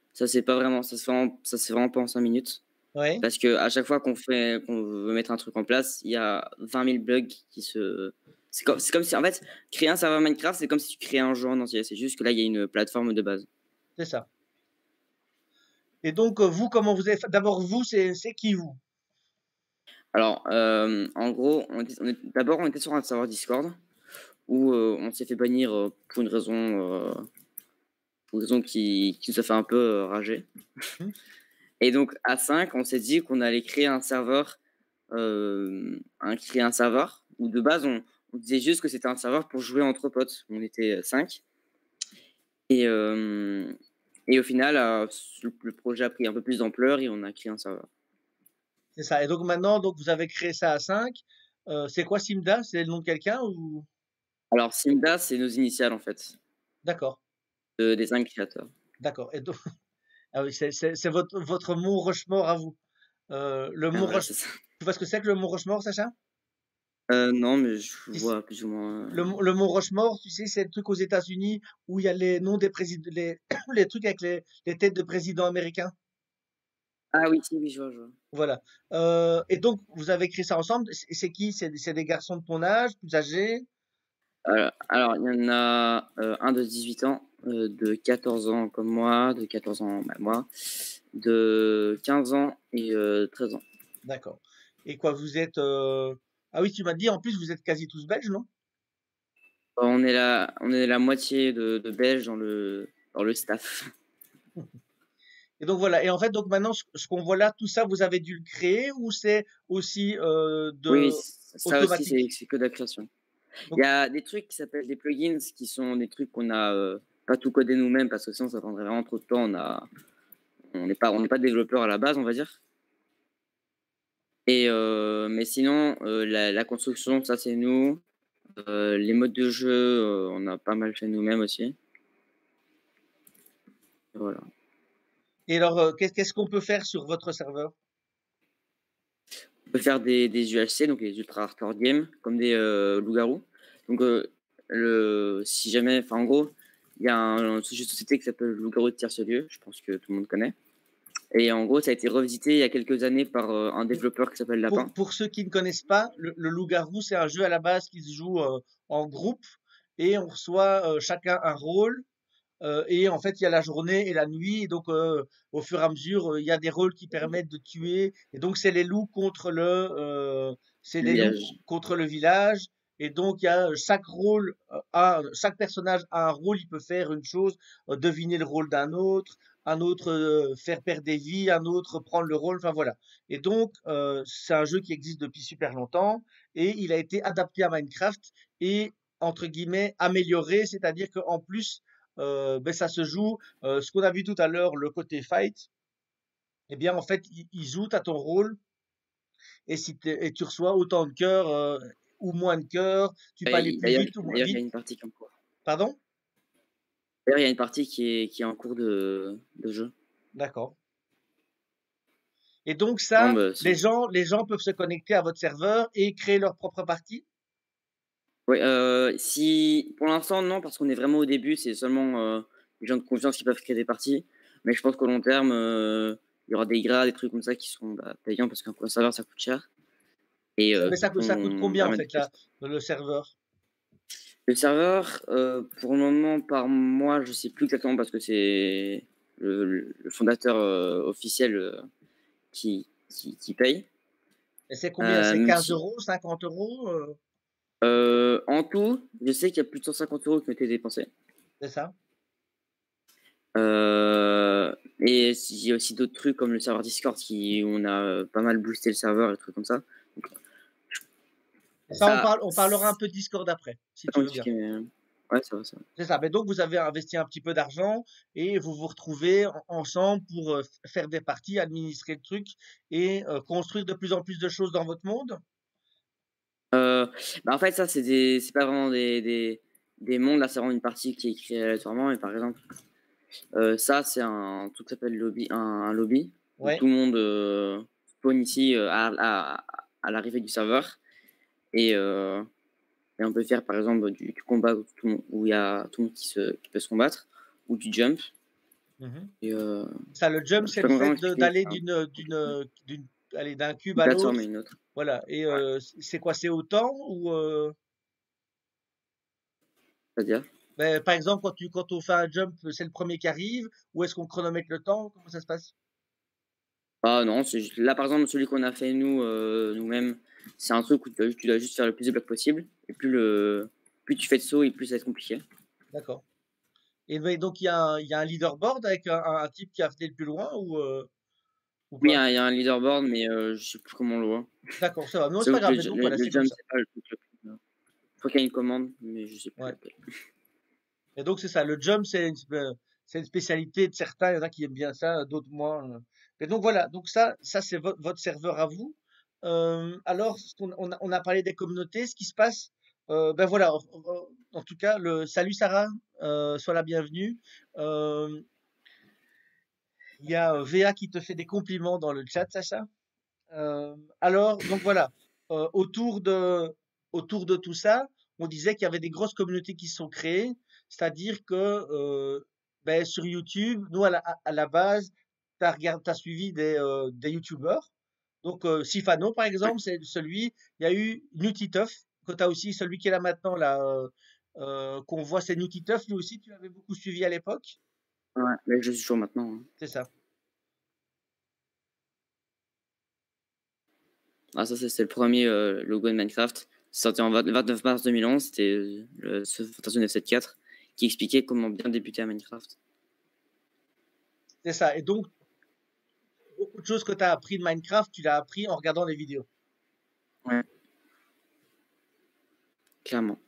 Ça se fait vraiment pas en 5 minutes. Oui, Parce que à chaque fois qu'on veut mettre un truc en place, il y a 20 000 bugs qui se. C'est comme si, en fait, créer un serveur Minecraft, c'est comme si tu créais un jeu en entier. C'est juste que là, il y a une plateforme de base. c'est ça. Et donc, vous, comment vous avez fait? D'abord, vous, c'est qui vous? Alors, en gros, d'abord, on était sur un serveur Discord où on s'est fait bannir pour une raison qui nous a fait un peu rager. Hmm. Et donc, à 5, on s'est dit qu'on allait créer un serveur où de base, on disait juste que c'était un serveur pour jouer entre potes. On était 5. Et, euh, et au final, le projet a pris un peu plus d'ampleur et on a créé un serveur. C'est ça. Et donc maintenant, donc vous avez créé ça à 5. C'est quoi Simda? C'est le nom de quelqu'un ou? Alors, Simda, c'est nos initiales en fait, D'accord, des 5 créateurs. d'accord. Et donc, ah oui, c'est votre mont Rushmore à vous. Le Ah, mont voilà, Rush. c'est ça. Tu vois ce que c'est que le mont Rushmore, Sacha? Non, mais je Tu sais- vois plus ou moins. Le mont Rushmore, tu sais, c'est le truc aux États-Unis où il y a les noms des présidents, les trucs avec les têtes de présidents américains. Ah oui, si, oui, je vois. Voilà. Et donc, vous avez créé ça ensemble. C'est qui? C'est des garçons de ton âge, plus âgés? Alors, il y en a un de 18 ans, de 14 ans comme moi, de 14 ans, bah, moi, de 15 ans et 13 ans. D'accord. Et quoi, vous êtes... Ah oui, tu m'as dit, en plus, vous êtes quasi tous belges, non? On est la moitié de Belges dans le staff. Et donc voilà. Et en fait, donc maintenant, ce qu'on voit là, tout ça, vous avez dû le créer ou c'est aussi Oui, de ça aussi, c'est automatique? c'est que de la création. Il y Donc, a des trucs qui s'appellent des plugins, qui sont des trucs qu'on a pas tout codé nous-mêmes, parce que sinon ça prendrait vraiment trop de temps. On n'est pas développeur à la base, on va dire. Mais sinon, la construction, ça c'est nous. Les modes de jeu, on a pas mal fait nous-mêmes aussi. Voilà. et alors, qu'est-ce qu'on peut faire sur votre serveur? On peut faire des UHC, donc les Ultra Hardcore Games, comme des loups-garous. Donc, si jamais, enfin, en gros, il y a un jeu de société qui s'appelle Loup-garou de Tierce-Lieu, je pense que tout le monde connaît. Et en gros, ça a été revisité il y a quelques années par un développeur qui s'appelle Lapin. Pour ceux qui ne connaissent pas, le loup-garou, c'est un jeu à la base qui se joue en groupe et on reçoit chacun un rôle. Et en fait, il y a la journée et la nuit. Et donc, au fur et à mesure, il y a des rôles qui permettent de tuer. Et donc, c'est les loups contre c'est Le les loups village. contre le village. Et donc, il y a chaque rôle, chaque personnage a un rôle. Il peut faire une chose, deviner le rôle d'un autre, un autre faire perdre des vies, un autre prendre le rôle. Enfin voilà. Et donc, c'est un jeu qui existe depuis super longtemps et il a été adapté à Minecraft et entre guillemets amélioré, c'est-à-dire qu'en plus ben, ça se joue, ce qu'on a vu tout à l'heure, le côté fight, eh bien, en fait, il joue à ton rôle et, et tu reçois autant de cœurs ou moins de cœurs, tu peux aller plus D'ailleurs, vite ou moins d'ailleurs, il y a vite. une partie qui est en cours. Pardon? D'ailleurs, il y a une partie qui est en cours de jeu. D'accord. Et donc Non, ça, bah, les gens peuvent se connecter à votre serveur et créer leur propre partie? ouais, si pour l'instant, non, parce qu'on est vraiment au début, c'est seulement, les gens de confiance qui peuvent créer des parties. Mais je pense qu'au long terme, il y aura des grades, des trucs comme ça qui seront, bah, payants parce qu'un serveur, ça coûte cher et Mais ça coûte qu'on combien en permet de fait créer là, ça. le serveur? Le serveur, pour le moment, par mois, je sais plus exactement parce que c'est le fondateur, officiel, qui paye. Et c'est combien? C'est Même 15 si, euros, 50 euros? en tout, je sais qu'il y a plus de 150 € qui ont été dépensés. C'est ça? Et il y a aussi d'autres trucs comme le serveur Discord qui on a pas mal boosté le serveur et trucs comme ça. Donc, Ça, ça, on parlera un peu de Discord après, si tu veux bien. ouais, ça va, ça va. C'est ça. Mais donc, vous avez investi un petit peu d'argent et vous vous retrouvez ensemble pour faire des parties, administrer le truc et construire de plus en plus de choses dans votre monde. Euh, Bah en fait, ça, c'est pas vraiment des mondes. Là, c'est vraiment une partie qui est créée aléatoirement. Et par exemple, ça, c'est un truc qui s'appelle lobby, un lobby où Ouais. tout le monde spawn ici à l'arrivée du serveur. Et, euh, et on peut faire par exemple du combat où il y a tout le monde qui peut se combattre, ou du jump. Mhm. Et Ça, le jump, je c'est peux le fait vraiment expliquer, d'aller c'est un allez, d'un cube une à plateforme l'autre. et une autre. Voilà. Et Ouais. c'est quoi? C'est autant ou C'est-à-dire? ben, par exemple, quand on fait un jump, c'est le premier qui arrive ou est-ce qu'on chronomètre le temps? Comment ça se passe? Ah non, là par exemple, celui qu'on a fait nous-mêmes, c'est un truc où tu dois juste faire le plus de blocs possible. Et plus tu fais de sauts et plus ça va être compliqué. D'accord. Et ben, donc, il y a un leaderboard avec un type qui a fait le plus loin ou Oui, pas? il y a un leaderboard, mais je sais plus comment on le voit. D'accord, ça va. Non, c'est C'est pas que grave. Mais donc, voilà, le c'est comme jump, ça. c'est pas le truc le plus. Je crois qu'il y a une commande, mais je sais plus Ouais. laquelle. Et donc, c'est ça. Le jump, c'est une spécialité de certains. Il y en a qui aiment bien ça, d'autres moins. Mais donc, voilà. Donc, ça c'est votre serveur à vous. Alors, on a parlé des communautés. Ce qui se passe, ben voilà. En tout cas, salut Sarah, sois la bienvenue. Euh, Il y a VA qui te fait des compliments dans le chat, Sacha. Alors, donc voilà. Euh, autour de, autour de tout ça, on disait qu'il y avait des grosses communautés qui se sont créées, c'est-à-dire que ben, sur YouTube, nous à la base, t'as suivi des YouTubeurs. Donc Sifano, par Ouais, exemple, c'est celui. Il y a eu Nutiteuf, que t'as aussi celui qui est là maintenant, là, qu'on voit, c'est Nutiteuf. Lui aussi, tu l'avais beaucoup suivi à l'époque. ouais, mais je suis toujours maintenant, hein. C'est ça. Ah, ça, c'est le premier logo de Minecraft. C'est sorti en 29 mars 2011. C'était ce Fantasy 974 qui expliquait comment bien débuter à Minecraft. C'est ça. Et donc, beaucoup de choses que tu as appris de Minecraft, tu l'as appris en regardant des vidéos. Ouais, clairement.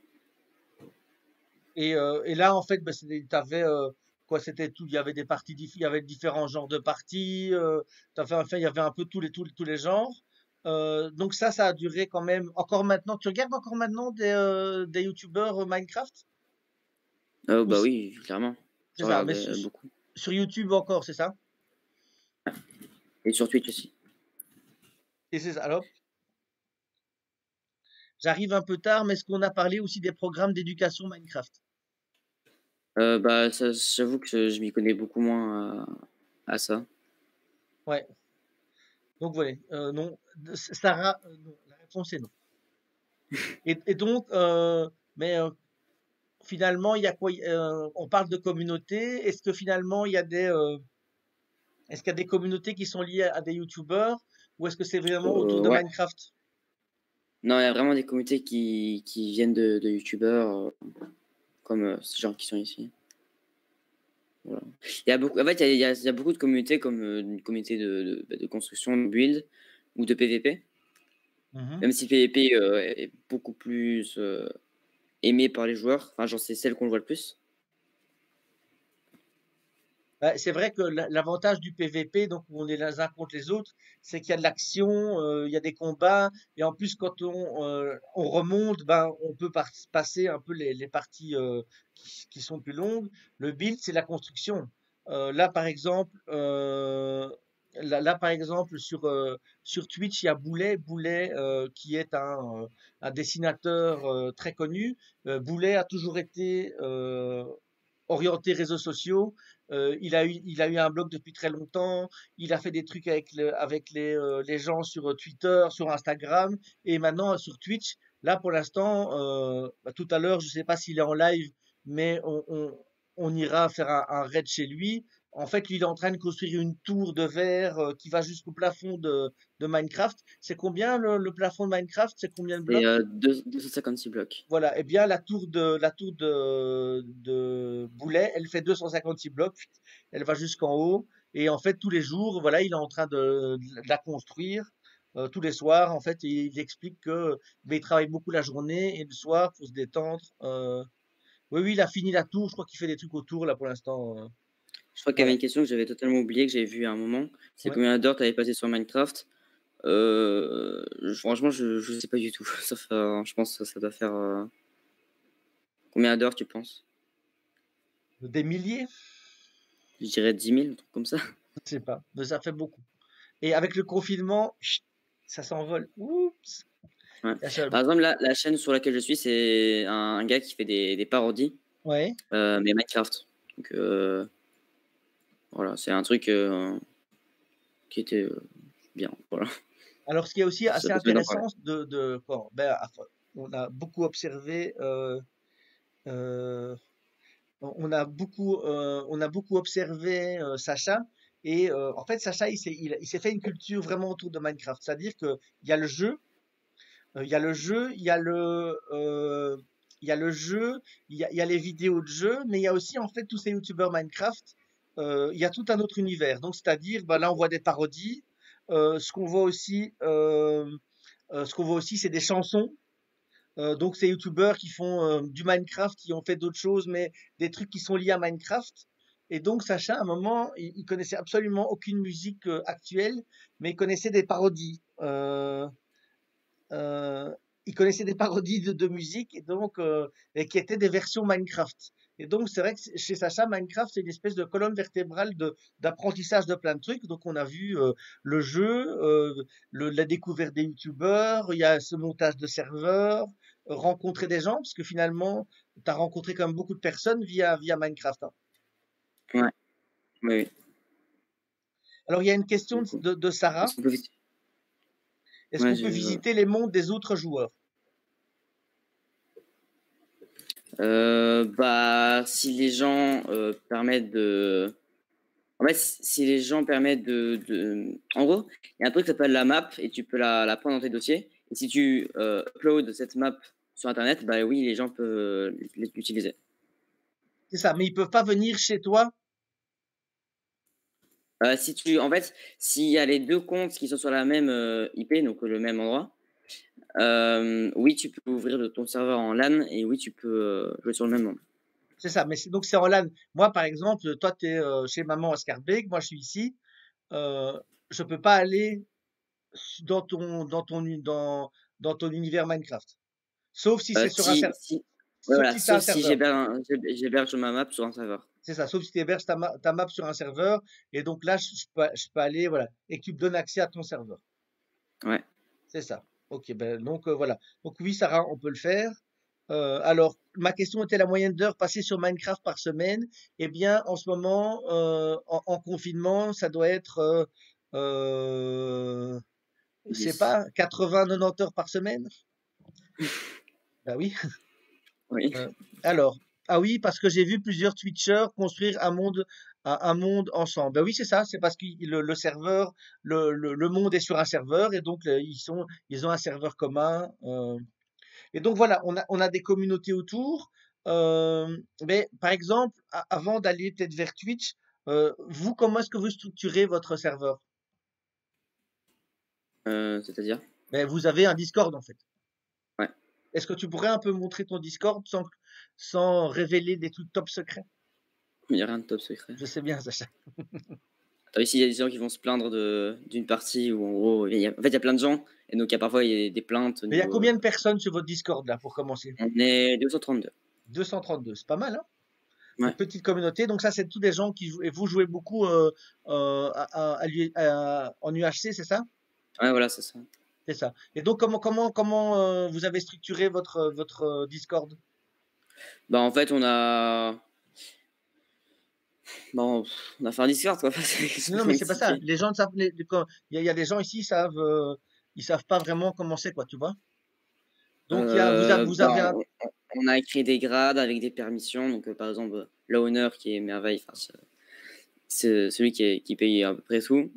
Et là, en fait, bah, t'avais quoi, c'était tout. Il y avait des parties, il y avait différents genres de parties. Enfin, il y avait un peu tous les genres. Donc ça a duré quand même. Encore maintenant, tu regardes encore maintenant des youtubeurs Minecraft? Ou Bah oui, clairement. c'est Je ça, regarde mais beaucoup. sur YouTube encore, c'est ça? Et sur Twitch aussi. Et c'est ça. Alors, j'arrive un peu tard, mais est-ce qu'on a parlé aussi des programmes d'éducation Minecraft? Bah, ça, j'avoue que je m'y connais beaucoup moins à ça. Ouais. Donc voilà. Non, Sarah, non. La réponse est non. Et donc, mais finalement, il y a quoi? On parle de communauté. Est-ce que finalement, est-ce qu'il y a des communautés qui sont liées à des youtubeurs ou est-ce que c'est vraiment autour de Ouais. Minecraft? Non, il y a vraiment des communautés qui viennent de youtubeurs comme ces gens qui sont ici. Voilà. Il y a beaucoup, en fait, il y a beaucoup de communautés comme une communauté de construction, de build ou de PVP. Mhm. Même si PVP est beaucoup plus aimé par les joueurs. Enfin, genre, c'est celle qu'on voit le plus. Bah, c'est vrai que l'avantage du PVP, donc où on est les uns contre les autres, c'est qu'il y a de l'action, il y a des combats, et en plus quand on remonte, ben on peut passer un peu les parties qui sont plus longues. Le build, c'est la construction. Là par exemple, par exemple sur Twitch, il y a Boulet qui est un dessinateur très connu. Boulet a toujours été orienté réseaux sociaux. Il a eu un blog depuis très longtemps. Il a fait des trucs avec les gens sur Twitter, sur Instagram et maintenant sur Twitch. Là, pour l'instant, tout à l'heure, je ne sais pas s'il est en live, mais on ira faire un raid chez lui. En fait, lui, il est en train de construire une tour de verre qui va jusqu'au plafond de Minecraft. C'est combien le plafond de Minecraft? C'est combien de C'est blocs? 256 blocs. Voilà, eh bien la tour de Boulet, elle fait 256 blocs, elle va jusqu'en haut, et en fait tous les jours, voilà, il est en train de la construire. Tous les soirs, en fait, il explique que ben, il travaille beaucoup la journée et le soir pour se détendre. Oui, oui, il a fini la tour, je crois qu'il fait des trucs autour là pour l'instant. Je crois qu'il y avait Voilà. une question que j'avais totalement oubliée, que j'avais vue à un moment. C'est Ouais. combien d'heures tu avais passé sur Minecraft? Franchement, je sais pas du tout. Je pense que ça doit faire. Combien d'heures tu penses? Des milliers? Je dirais 10 000, un truc comme ça. Je sais pas, mais ça fait beaucoup. Et avec le confinement, chut, ça s'envole. Oups. Ouais. Il y a ça- Par exemple, la chaîne sur laquelle je suis, c'est un gars qui fait des parodies, Ouais. mais Minecraft. Donc voilà, c'est un truc qui était bien. Voilà. Alors, ce qui est aussi Ça assez peut se mettre d'en parler. intéressant on a beaucoup observé, on a beaucoup observé Sacha. Et en fait, Sacha, il s'est fait une culture vraiment autour de Minecraft. C'est-à-dire que il y a le jeu, il y a le jeu, il y a le jeu, il y a les vidéos de jeu, mais il y a aussi en fait tous ces youtubeurs Minecraft. Il y a tout un autre univers. Donc, c'est-à-dire, bah, là, on voit des parodies. Ce qu'on voit aussi, c'est des chansons. Donc, ces youtubeurs qui font du Minecraft, qui ont fait d'autres choses, mais des trucs qui sont liés à Minecraft. Et donc, Sacha, à un moment, il connaissait absolument aucune musique actuelle, mais il connaissait des parodies. Euh, il connaissait des parodies de musique et qui étaient des versions Minecraft. Et donc, c'est vrai que chez Sacha, Minecraft, c'est une espèce de colonne vertébrale d'apprentissage de plein de trucs. Donc, on a vu le jeu, la découverte des youtubeurs, il y a ce montage de serveurs, rencontrer des gens, parce que finalement, tu as rencontré quand même beaucoup de personnes via Minecraft, hein. Ouais, oui, Alors, il y a une question beaucoup. de Sarah. Est-ce qu'on peut visiter? Est-ce Ouais, qu'on peut je- visiter les mondes des autres joueurs? Bah, si les gens permettent de. En fait, si les gens permettent En gros, il y a un truc qui s'appelle la map et tu peux la prendre dans tes dossiers. Et si tu uploads cette map sur Internet, bah oui, les gens peuvent l'utiliser. C'est ça, mais ils peuvent pas venir chez toi. En fait, s'il y a les deux comptes qui sont sur la même IP, donc le même endroit, oui, tu peux ouvrir ton serveur en LAN et oui, tu peux jouer sur le même monde. C'est ça, mais donc c'est en LAN. Moi, par exemple, toi, tu es chez maman à Scarbeck, moi, je suis ici. Euh, je peux pas aller dans dans ton univers Minecraft. Sauf si c'est sur un serveur. Ouais, Sauf voilà, si c'est un sauf si serveur. j'héberge ma map sur un serveur. C'est ça, sauf si tu héberges ta map sur un serveur. Et donc là, je peux aller, voilà. Et que tu me donnes accès à ton serveur. Ouais. C'est ça. Ok, ben donc voilà. Donc oui, Sarah, on peut le faire. Alors, ma question était la moyenne d'heures passées sur Minecraft par semaine. Eh bien, en ce moment, en confinement, ça doit être, je sais 10. pas, 80-90 heures par semaine. Bah oui. Oui. Euh, alors, Ah oui, parce que j'ai vu plusieurs Twitchers construire un monde ensemble. Ben oui, c'est ça, c'est parce que le serveur, le monde est sur un serveur et donc ils ont un serveur commun. Et donc voilà, on a des communautés autour. Mais par exemple, avant d'aller peut-être vers Twitch, vous, comment est-ce que vous structurez votre serveur? C'est-à-dire? Ben, vous avez un Discord en fait. Ouais, Est-ce que tu pourrais un peu montrer ton Discord sans révéler des trucs top secrets? il n'y a rien de top secret. Je sais bien, Sacha. T'as réussi, il y a des gens qui vont se plaindre d'une partie où en gros, en fait, il y a plein de gens, et donc parfois il y a des plaintes au Mais il y a niveau. combien de personnes sur votre Discord là pour commencer? On est 232. 232, c'est pas mal, hein? Ouais, Donc petite communauté. Donc ça, c'est tous des gens qui jouent. Et vous jouez beaucoup en UHC, c'est ça? ouais, voilà, c'est ça. C'est ça. Et donc comment vous avez structuré votre Discord? Bah en fait, bon, on a fait un Discord quoi. Qu'est-ce qu'on Non, peut mais c'est pas ça. expliquer? Les gens ne savent. Il y a des gens ici, ils savent pas vraiment comment c'est, quoi, tu vois. Donc vous avez Bah, un. on a écrit des grades avec des permissions. Donc par exemple, l'owner qui est merveille, enfin, c'est celui qui paye à peu près tout.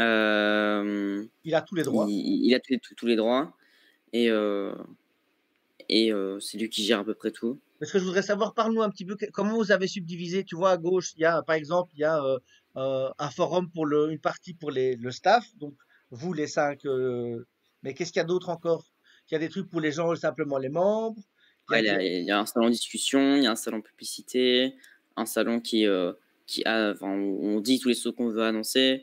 Il a tous les droits. Il a tous les droits et c'est lui qui gère à peu près tout. Parce que je voudrais savoir, parle-nous un petit peu, comment vous avez subdivisé. Tu vois, à gauche, il y a, par exemple, il y a un forum pour une partie pour le staff. Donc, vous, les cinq. Mais qu'est-ce qu'il y a d'autre encore? Il y a des trucs pour les gens, simplement les membres. Ouais, Il y a- il y a un salon discussion, il y a un salon publicité, un salon enfin, où on dit tous les trucs qu'on veut annoncer,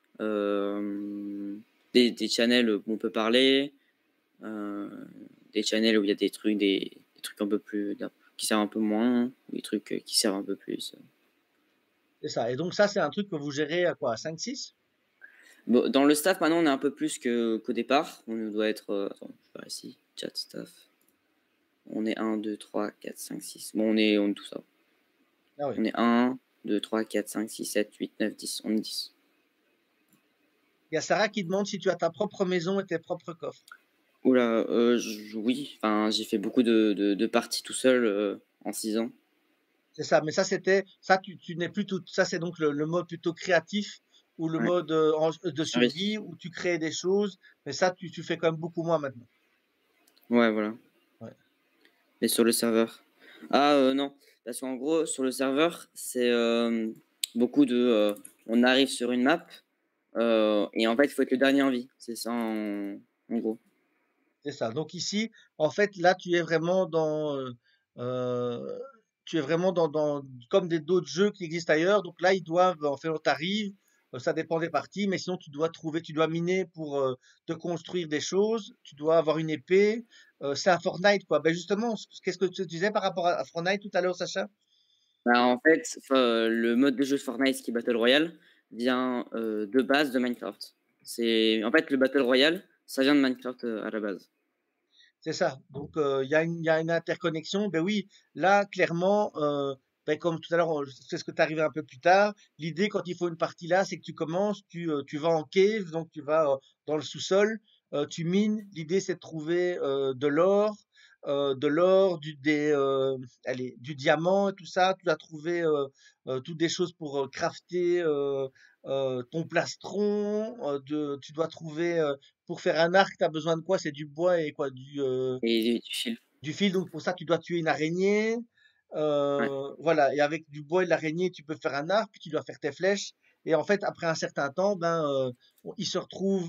des channels où on peut parler, euh, des channels où il y a des trucs un peu plus, qui servent un peu moins, des trucs qui servent un peu plus. c'est ça. Et donc, ça, c'est un truc que vous gérez à quoi? À 5-6? Bon, dans le staff, maintenant, on est un peu plus qu'au départ. On doit être. Attends, je vais ici. Chat staff. On est 1, 2, 3, 4, 5, 6. Bon, on est tout ça. Ah oui. On est 1, 2, 3, 4, 5, 6, 7, 8, 9, 10. On est 10. Il y a Sarah qui demande si tu as ta propre maison et tes propres coffres. Oula, oui. Enfin, j'ai fait beaucoup de parties tout seul en 6 ans. C'est ça. Mais ça, tu n'es plus tout. Ça, c'est donc le mode plutôt créatif ou le Ouais. mode de Survie. survie où tu crées des choses. Mais ça, tu fais quand même beaucoup moins maintenant. Ouais, voilà. Ouais. Mais sur le serveur. Ah, non. Parce qu'en gros, sur le serveur, c'est beaucoup de. On arrive sur une map. Et en fait, il faut être le dernier en vie. C'est ça en gros. C'est ça. Donc ici, en fait, là, euh, tu es vraiment comme d'autres jeux qui existent ailleurs. Donc là, ils doivent, en fait, on t'arrive, ça dépend des parties, mais sinon, tu dois miner pour te construire des choses. Tu dois avoir une épée. C'est un Fortnite, quoi. Ben justement, qu'est-ce que tu disais par rapport à Fortnite tout à l'heure, Sacha? Bah, en fait, le mode de jeu de Fortnite, qui est Battle Royale, vient de base de Minecraft. En fait, le Battle Royale, ça vient de Minecraft à la base. C'est ça. Donc, il y a une interconnexion. Ben oui, là, clairement, ben, comme tout à l'heure, c'est ce que tu arrivé un peu plus tard. L'idée, quand il faut une partie là, c'est que tu commences, tu vas en cave, donc tu vas dans le sous-sol, tu mines. L'idée, c'est de trouver de l'or, du diamant et tout ça. Tu vas trouver toutes des choses pour crafter ton plastron. Tu dois trouver pour faire un arc, tu as besoin de quoi? C'est du bois et quoi? Et du fil. Du fil. Donc pour ça, tu dois tuer une araignée. Ouais. Voilà. Et avec du bois et de l'araignée, tu peux faire un arc, puis tu dois faire tes flèches. Et en fait, après un certain temps, il se retrouve,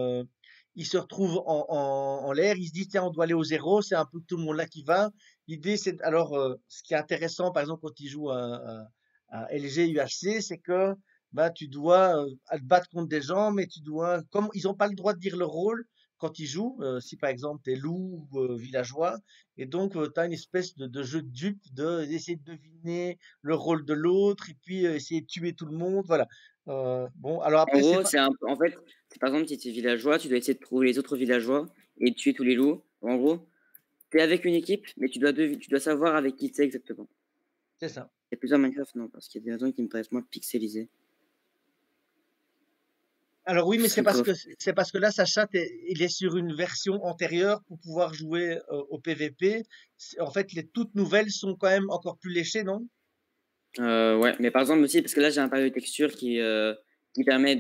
en l'air. Il se dit, tiens, on doit aller au zéro. C'est un peu tout le monde là qui va. L'idée, c'est alors, ce qui est intéressant, par exemple, quand il joue à LG UHC, c'est que tu dois te battre contre des gens, mais comme ils n'ont pas le droit de dire leur rôle quand ils jouent, si par exemple tu es loup ou villageois, et donc tu as une espèce de jeu de dupe d'essayer de deviner le rôle de l'autre, et puis essayer de tuer tout le monde, voilà. Bon, alors En après, c'est gros, pas. en fait, par exemple, si tu es villageois, tu dois essayer de trouver les autres villageois et de tuer tous les loups. En gros, tu es avec une équipe, mais tu dois savoir avec qui tu es exactement. C'est ça. Il y a plusieurs Minecraft, non, parce qu'il y a des raisons qui me paraissent moins pixelisées. Alors oui, mais Ce serait grave. c'est parce que là, Sacha, il est sur une version antérieure pour pouvoir jouer au PVP. En fait, les toutes nouvelles sont quand même encore plus léchées, non? Ouais, mais par exemple aussi, parce que là, j'ai un panneau de texture qui permet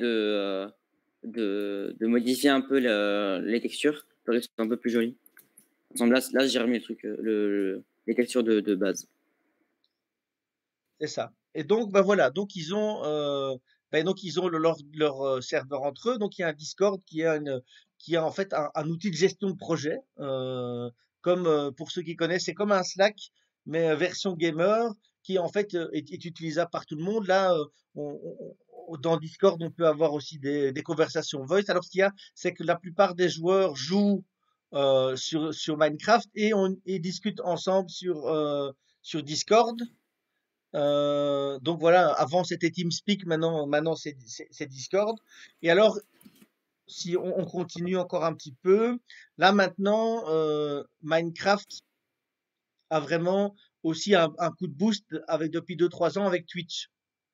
de modifier un peu les textures pour qu'elles soient un peu plus jolies. Par exemple, là j'ai remis le truc, les textures de base. C'est ça. Et donc, bah voilà, donc ils ont leur serveur entre eux. Donc il y a un Discord qui a en fait un outil de gestion de projet. Comme pour ceux qui connaissent, c'est comme un Slack, mais version gamer, qui en fait est utilisable par tout le monde. Là, dans Discord, on peut avoir aussi des conversations voice. Alors ce qu'il y a, c'est que la plupart des joueurs jouent sur Minecraft et discutent ensemble sur Discord. Donc voilà, avant c'était TeamSpeak, maintenant c'est Discord. Et alors, si on continue encore un petit peu, là maintenant, Minecraft a vraiment aussi un coup de boost avec depuis 2 3 ans avec Twitch.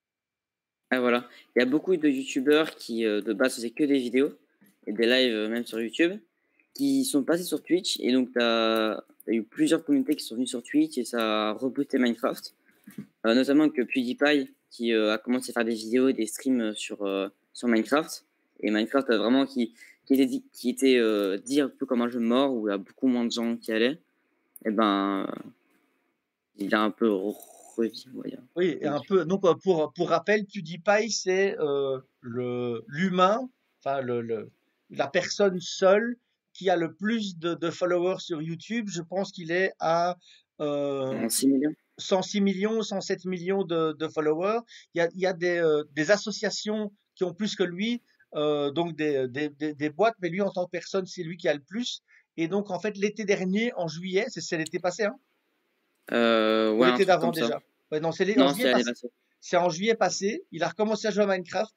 Ah voilà, il y a beaucoup de youtubeurs qui de base faisaient que des vidéos et des lives même sur YouTube qui sont passés sur Twitch et donc t'as eu plusieurs communautés qui sont venues sur Twitch et ça a rebooté Minecraft. Notamment que PewDiePie qui a commencé à faire des vidéos et des streams sur Minecraft et Minecraft vraiment qui était dit un peu comme un jeu mort où il y a beaucoup moins de gens qui allaient et ben il a un peu revu on va dire. Oui, et un peu. Donc pour rappel, PewDiePie c'est l'humain, enfin la personne seule qui a le plus de followers sur YouTube. Je pense qu'il est à euh, En 6 millions. 106 millions, 107 millions de followers. Il y a des associations qui ont plus que lui, donc des boîtes, mais lui en tant que personne, c'est lui qui a le plus. Et donc en fait, l'été dernier, en juillet, c'est l'été passé, hein, ou Ouais, un l'été truc d'avant comme ça. déjà. Ouais, non, en Non, juillet c'est l'année passé. passée. C'est en juillet passé, il a recommencé à jouer à Minecraft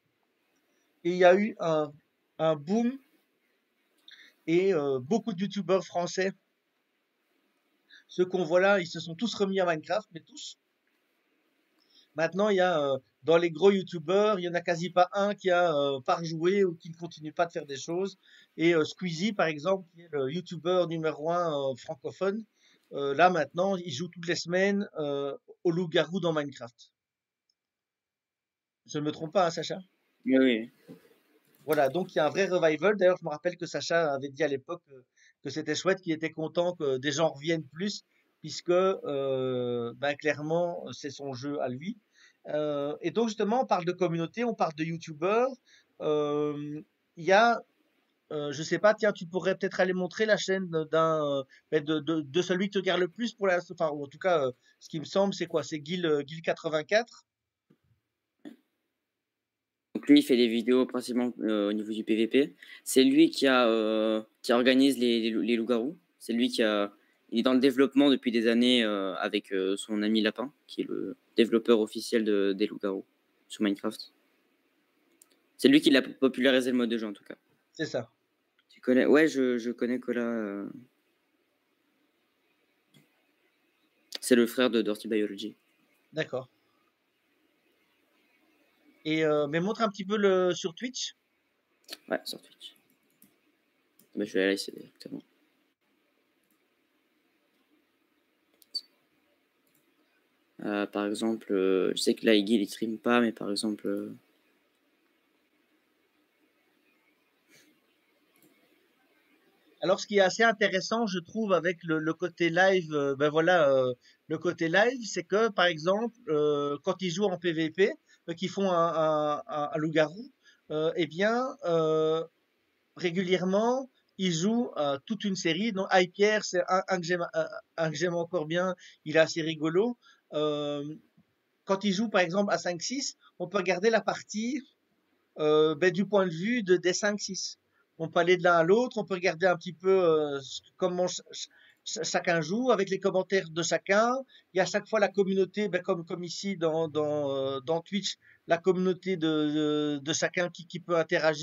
et il y a eu un boom et beaucoup de youtubeurs français, ceux qu'on voit là, ils se sont tous remis à Minecraft, mais tous. Maintenant, il y a dans les gros youtubeurs, il y en a quasi pas un qui a pas rejoué ou qui ne continue pas de faire des choses. Et Squeezie, par exemple, qui est le youtubeur numéro un francophone, là maintenant, il joue toutes les semaines au loup-garou dans Minecraft. Je ne me trompe pas, hein, Sacha? Oui, oui. Voilà, donc il y a un vrai revival. D'ailleurs, je me rappelle que Sacha avait dit à l'époque que c'était chouette, qu'il était content que des gens reviennent plus, puisque ben, clairement, c'est son jeu à lui. Et donc justement, on parle de communauté, on parle de youtubeurs. Euh, Il y a, je sais pas, tiens, tu pourrais peut-être aller montrer la chaîne ben, de celui que tu regardes le plus pour enfin, ou en tout cas, ce qui me semble, c'est quoi? C'est Guil 84. Donc lui, il fait des vidéos principalement au niveau du PVP. C'est lui qui organise les loups-garous. C'est lui il est dans le développement depuis des années avec son ami Lapin, qui est le développeur officiel des loups-garous sur Minecraft. C'est lui qui l'a popularisé le mode de jeu en tout cas. C'est ça. Tu connais? Ouais, je connais Cola. C'est le frère de Dirty Biology. D'accord. Et mais montre un petit peu sur Twitch. Ouais, sur Twitch. Bah, je vais aller essayer directement. Par exemple, je sais que là, Iggy, il stream pas, mais par exemple, Alors, ce qui est assez intéressant, je trouve, avec le côté live, ben voilà, le côté live, c'est que, par exemple, quand ils jouent en PVP, qu'ils font un loup-garou, eh bien, régulièrement, ils jouent toute une série. Donc, Pierre, c'est un que j'aime encore bien. Il est assez rigolo. Euh, Quand ils jouent, par exemple, à 5-6, on peut regarder la partie ben, du point de vue des 5-6. On peut aller de l'un à l'autre, on peut regarder un petit peu comment chacun joue, avec les commentaires de chacun. Il y a à chaque fois la communauté, ben, comme ici dans Twitch, la communauté de chacun qui peut interagir.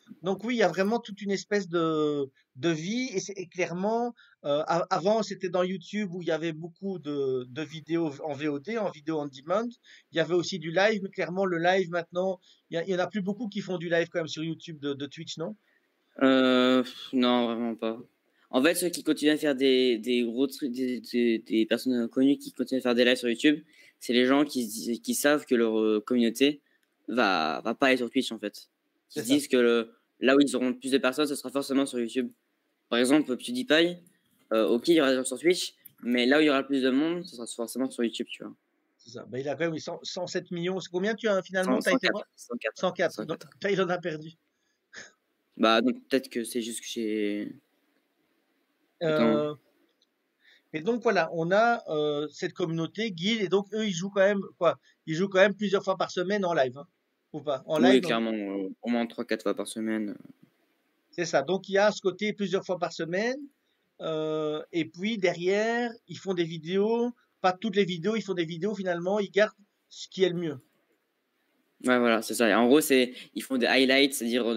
Donc oui, il y a vraiment toute une espèce de vie et clairement, avant c'était dans YouTube où il y avait beaucoup de vidéos en VOD, en vidéo on demand. Il y avait aussi du live, mais clairement le live maintenant, il y en a plus beaucoup qui font du live quand même sur YouTube de Twitch, non? Non, vraiment pas. En fait, ceux qui continuent à faire des gros trucs, des personnes connues qui continuent à faire des lives sur YouTube, c'est les gens qui savent que leur communauté va pas aller sur Twitch, en fait. Qui C'est se ça. disent que là où ils auront le plus de personnes, ce sera forcément sur YouTube. Par exemple, PewDiePie, ok, il y aura des gens sur Twitch, mais là où il y aura le plus de monde, ce sera forcément sur YouTube, tu vois. C'est ça. Ben, il a quand même eu 107 millions. C'est combien tu as finalement? 100, Tu as été 104, voir? 104, 104. Donc, 104. il en a perdu. Bah, donc peut-être que c'est juste que j'ai. Attends. Euh, et donc voilà, on a cette communauté, Guild, et donc eux, ils jouent quand même quoi? Ils jouent quand même plusieurs fois par semaine en live, hein, ou pas? En live, Oui, non? clairement, au moins 3-4 fois par semaine. C'est ça. Donc il y a ce côté plusieurs fois par semaine. Et puis derrière, ils font des vidéos. Pas toutes les vidéos, ils font des vidéos finalement. Ils gardent ce qui est le mieux. Ouais, voilà, c'est ça. Et en gros, ils font des highlights, c'est-à-dire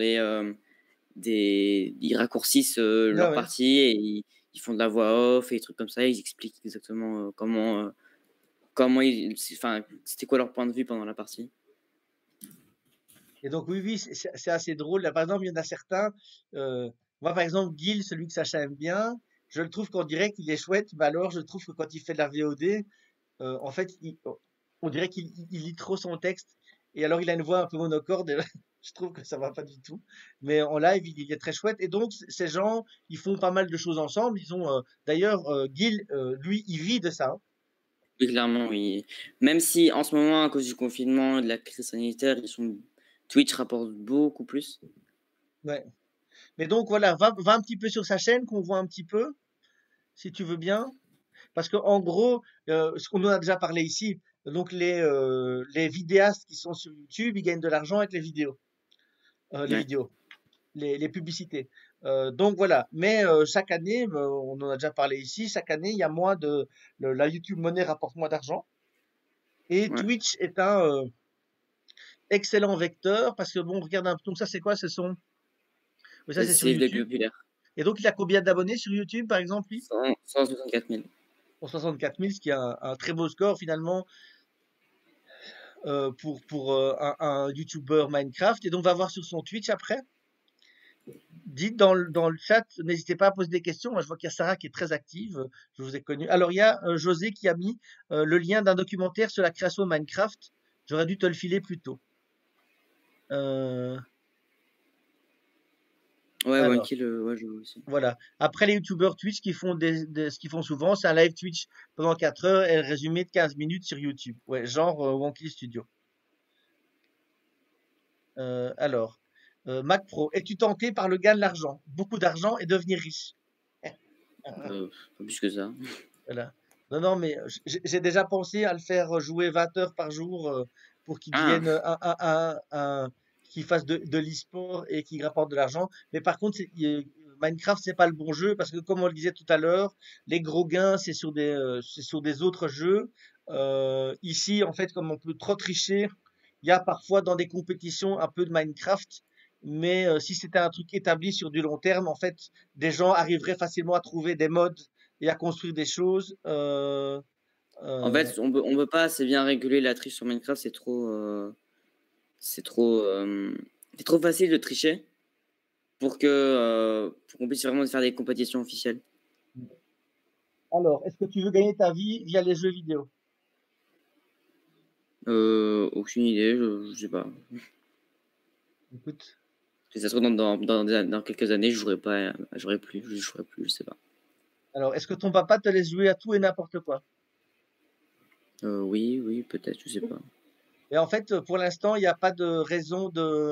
ils raccourcissent Ah leur ouais, partie et ils font de la voix off et des trucs comme ça. Ils expliquent exactement comment enfin, c'était quoi leur point de vue pendant la partie. et donc oui, oui, c'est assez drôle. Là, par exemple, il y en a certains. Moi, par exemple, Gil, celui que Sacha aime bien, je le trouve qu'en direct, il est chouette. Mais alors, je trouve que quand il fait de la VOD, en fait, on dirait qu'il lit trop son texte. Et alors, il a une voix un peu monocorde. Et je trouve que ça va pas du tout. Mais en live, il est très chouette. Et donc, ces gens, ils font pas mal de choses ensemble. Ils ont, d'ailleurs, Gil, lui, il vit de ça, hein. Oui, clairement, oui. Même si en ce moment, à cause du confinement et de la crise sanitaire, Twitch rapporte beaucoup plus. Ouais. Mais donc, voilà, va un petit peu sur sa chaîne, qu'on voit un petit peu, si tu veux bien. Parce que en gros, ce qu'on en a déjà parlé ici, donc les vidéastes qui sont sur YouTube, ils gagnent de l'argent avec les Ouais. vidéos, les publicités. Donc voilà. Mais chaque année, on en a déjà parlé ici, chaque année, il y a moins la YouTube Money rapporte moins d'argent. Et Ouais. Twitch est un excellent vecteur parce que bon, regarde un peu. Donc ça, c'est quoi? Oui, ça c'est sur C'est le plus YouTube. populaire. Et donc il a combien d'abonnés sur YouTube, par exemple, lui? 164 000. Pour 64 000, ce qui est un très beau score finalement pour un YouTuber Minecraft. Et donc, va voir sur son Twitch après. Dites dans le chat, n'hésitez pas à poser des questions. Moi, je vois qu'il y a Sarah qui est très active. Je vous ai connu. Alors, il y a José qui a mis le lien d'un documentaire sur la création de Minecraft. J'aurais dû te le filer plus tôt. Euh, Ouais, alors, Wankill, ouais, je vois aussi. voilà. Après, les YouTubeurs Twitch qui font ce qu'ils font souvent, c'est un live Twitch pendant 4 heures et un résumé de 15 minutes sur YouTube. Ouais, genre Wonky Studio. Alors, Mac Pro, es-tu tenté par le gain de l'argent, beaucoup d'argent et devenir riche? Euh, Pas plus que ça. Voilà. Non, non, mais j'ai déjà pensé à le faire jouer 20 heures par jour pour qu'il Ah, devienne qu'il fasse de l'e-sport et qu'il rapporte de l'argent. Mais par contre, Minecraft, c'est pas le bon jeu parce que comme on le disait tout à l'heure, les gros gains, c'est sur des autres jeux. Ici, en fait, comme on peut trop tricher, il y a parfois dans des compétitions un peu de Minecraft. Mais si c'était un truc établi sur du long terme, en fait, des gens arriveraient facilement à trouver des modes et à construire des choses. en Euh, fait, on peut pas assez bien réguler la triche sur Minecraft, c'est trop, c'est trop facile de tricher pour qu'on puisse vraiment faire des compétitions officielles. alors, est-ce que tu veux gagner ta vie via les jeux vidéo? Aucune idée, je sais pas. Écoute, Si ça se trouve, dans quelques années, je jouerai plus, je sais pas. alors, est-ce que ton papa te laisse jouer à tout et n'importe quoi? Oui, oui, peut-être, je sais pas. Et en fait, pour l'instant, il n'y a pas de raison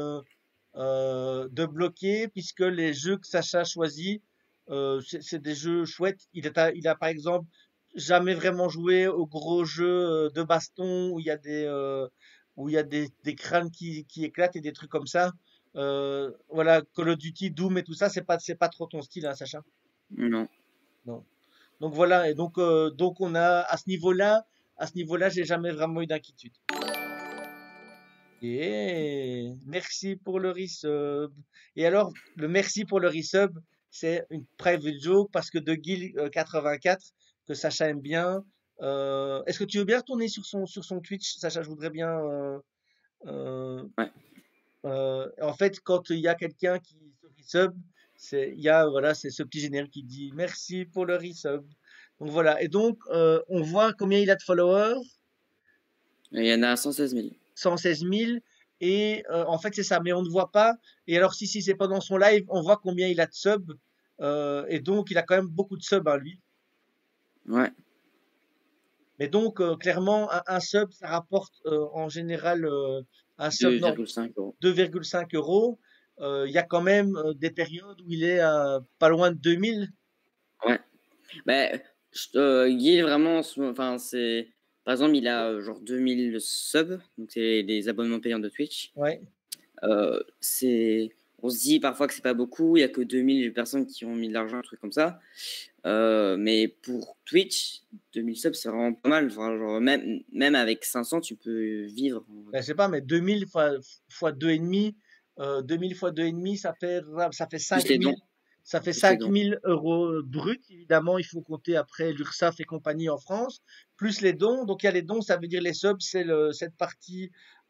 de bloquer puisque les jeux que Sacha choisit, c'est des jeux chouettes. Il a par exemple jamais vraiment joué aux gros jeux de baston où il y a des crânes qui éclatent et des trucs comme ça. Voilà, Call of Duty, Doom et tout ça, c'est pas trop ton style, hein, Sacha? Non. Non. Donc voilà, et donc on a à ce niveau-là, j'ai jamais vraiment eu d'inquiétude. Et merci pour le resub. Et alors, le merci pour le resub, c'est une private joke parce que de Guil 84 que Sacha aime bien. Est-ce que tu veux bien retourner sur son Twitch, Sacha? Je voudrais bien. Euh, Ouais. En fait, quand il y a quelqu'un qui se resub, il y a voilà, c'est ce petit générique qui dit merci pour le resub. Donc voilà. Et donc, on voit combien il a de followers. Il y en a 116 000. 116 000. Et en fait, c'est ça, mais on ne voit pas. Et alors, si c'est pas dans son live, on voit combien il a de subs. Et donc, il a quand même beaucoup de subs, hein, lui. Ouais. Mais donc, clairement, un sub, ça rapporte en général un sub 2,5 euros. 2,5 euros. Il y a quand même des périodes où il est pas loin de 2000. Ouais. Ben, Guy, vraiment, enfin, c'est. Par exemple, il a genre 2000 subs, donc c'est des abonnements payants de Twitch. Ouais. C'est. On se dit parfois que c'est pas beaucoup, il y a que 2000 personnes qui ont mis de l'argent, un truc comme ça. Mais pour Twitch, 2000 subs, c'est vraiment pas mal. Enfin, genre, même avec 500, tu peux vivre. Ben, je sais pas, mais 2000 fois 2,5, 2000 fois 2,5, ça fait Plus les 5000. dons. Ça fait Plus les 5 dons. 000 euros bruts. Évidemment, il faut compter après l'URSSAF et compagnie en France, plus les dons. Donc, il y a les dons, ça veut dire les subs, c'est cette partie.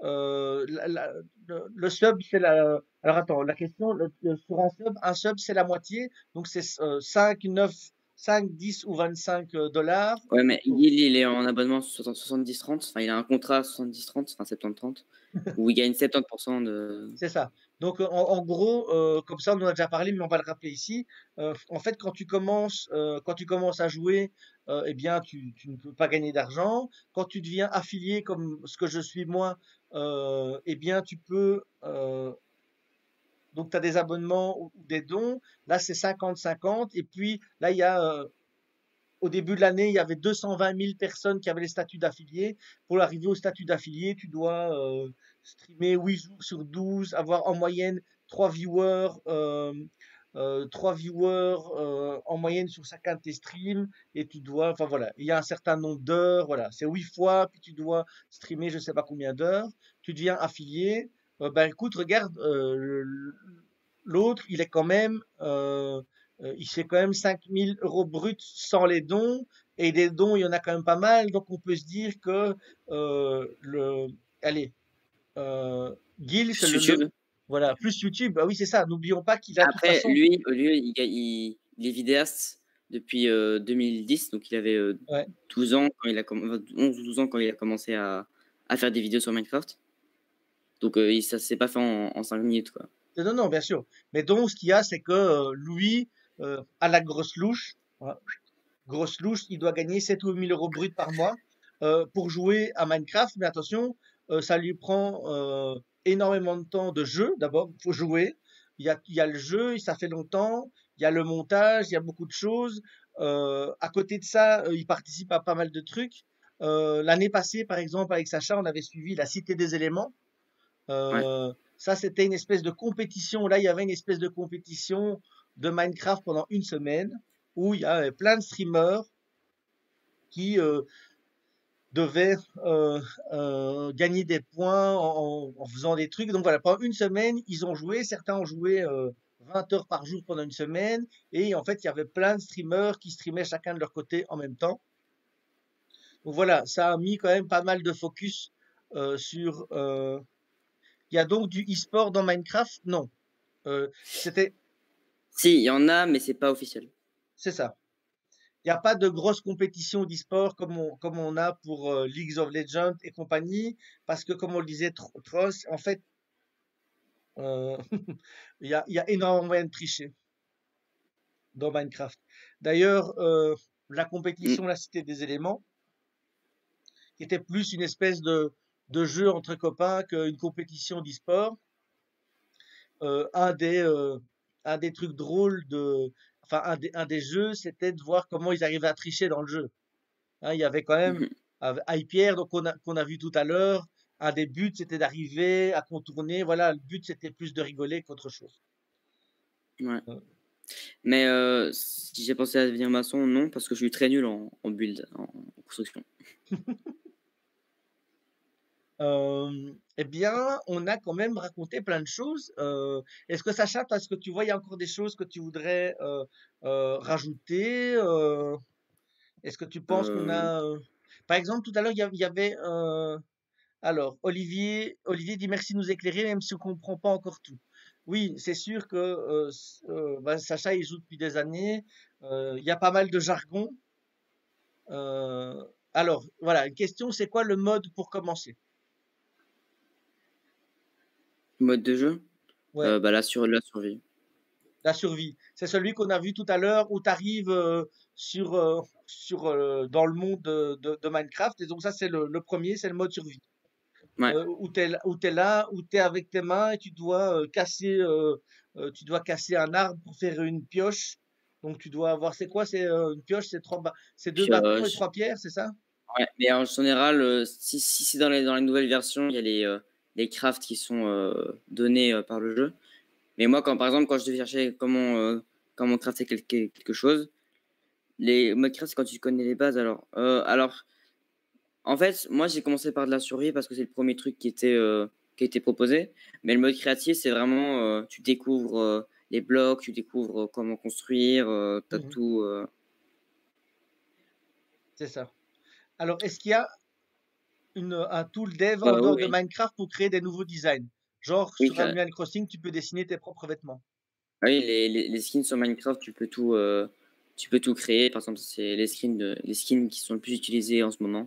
Le sub, c'est la. Alors, attends, la question, sur un sub, c'est la moitié. Donc, c'est 5, 9, 5, 10 ou 25 dollars. Ouais, mais il est en abonnement 70-30. Enfin, il a un contrat 70-30, enfin 70-30, où il gagne 70% de. C'est ça. Donc, en gros, comme ça, on en a déjà parlé, mais on va le rappeler ici. En fait, quand tu commences à jouer, eh bien, tu ne peux pas gagner d'argent. Quand tu deviens affilié, comme ce que je suis moi, eh bien, tu peux. Donc, tu as des abonnements ou des dons. Là, c'est 50-50. Et puis, là, il y a. Au début de l'année, il y avait 220 000 personnes qui avaient les statuts d'affiliés. Pour arriver au statut d'affilié, tu dois streamer 8 jours sur 12, avoir en moyenne 3 viewers, 3 viewers en moyenne sur chacun de tes streams. Et tu dois, enfin voilà, il y a un certain nombre d'heures, voilà, c'est 8 fois, puis tu dois streamer je ne sais pas combien d'heures. Tu deviens affilié. Ben écoute, regarde, l'autre, il est quand même, il fait quand même 5 000 euros bruts sans les dons. Et des dons, il y en a quand même pas mal. Donc, on peut se dire que, allez, Gil, c'est Plus YouTube. voilà, plus YouTube. Ah oui, c'est ça. N'oublions pas qu'il a de toute Après, façon. lui, il est vidéaste depuis 2010, donc il avait Ouais. 12 ans quand 11 ou 12 ans quand il a commencé à faire des vidéos sur Minecraft. Donc ça s'est pas fait en 5 minutes, quoi. Non, non, bien sûr. Mais donc, ce qu'il y a, c'est que lui, à la grosse louche, voilà, grosse louche, il doit gagner 7 ou 8 000 euros bruts par mois pour jouer à Minecraft. Mais attention, ça lui prend énormément de temps de jeu. D'abord, il faut jouer. Il y a le jeu, ça fait longtemps. Il y a le montage, il y a beaucoup de choses. À côté de ça, il participe à pas mal de trucs. L'année passée, par exemple, avec Sacha, on avait suivi la Cité des éléments. Ouais. Ça, c'était une espèce de compétition. Là, il y avait une espèce de compétition de Minecraft pendant une semaine où il y avait plein de streamers qui devaient gagner des points en faisant des trucs. Donc voilà, pendant une semaine, ils ont joué. Certains ont joué 20 heures par jour pendant une semaine. Et en fait, il y avait plein de streamers qui streamaient chacun de leur côté en même temps. Donc voilà, ça a mis quand même pas mal de focus sur. Il y a donc du e-sport dans Minecraft? Non. C'était, Si, il y en a, mais c'est pas officiel. c'est ça. Il n'y a pas de grosse compétition d'e-sport comme on a pour League of Legends et compagnie, parce que comme on le disait, Tross, en fait, euh, il y a énormément moyen de tricher dans Minecraft. D'ailleurs, la Mm. compétition, la Cité des éléments, qui était plus une espèce de jeu entre copains qu'une compétition d'e-sport, euh, un des, euh, un des trucs drôles enfin, un des jeux, c'était de voir comment ils arrivaient à tricher dans le jeu. Hein, il y avait quand même, Mhm. avec Pierre, donc qu'on a vu tout à l'heure, un des buts, c'était d'arriver à contourner. Voilà, le but, c'était plus de rigoler qu'autre chose. Ouais. Euh, Mais si j'ai pensé à devenir maçon, non, parce que je suis très nul en build, en construction. Eh bien, on a quand même raconté plein de choses. Est-ce que Sacha, est-ce que tu vois, il y a encore des choses que tu voudrais rajouter? Est-ce que tu penses qu'on Euh, a... Par exemple, tout à l'heure, il y avait... alors, Olivier dit merci de nous éclairer, même si on ne comprend pas encore tout. Oui, c'est sûr que bah, Sacha, il joue depuis des années. Il y a pas mal de jargon. Euh, alors, voilà, une question, c'est quoi le mode pour commencer? Mode de jeu? Ouais. Bah là, sur la survie. La survie. C'est celui qu'on a vu tout à l'heure où tu arrives dans le monde de Minecraft. Et donc ça, c'est le premier, c'est le mode survie. Ouais. Où t'es là, où tu es avec tes mains et tu dois casser un arbre pour faire une pioche. Donc tu dois avoir, c'est quoi? C'est une pioche, c'est deux Puis, bâtons et trois pierres, c'est ça? ouais. Mais en général, si c'est dans les nouvelles versions, il y a les crafts qui sont donnés par le jeu. Mais moi, par exemple, quand je devais chercher comment crafter quelque chose, les modes craft, c'est quand tu connais les bases. Alors, en fait, moi, j'ai commencé par de la survie parce que c'est le premier truc qui a été proposé. Mais le mode créatif, c'est vraiment, tu découvres les blocs, tu découvres comment construire, t'as Mhm. tout. C'est ça. Alors, est-ce qu'il y a un tool dev en Oui, dehors de oui, Minecraft pour créer des nouveaux designs? Genre, oui, sur Animal Crossing, tu peux dessiner tes propres vêtements. ah oui, les skins sur Minecraft, tu peux tout créer. Par exemple, c'est les skins qui sont le plus utilisés en ce moment.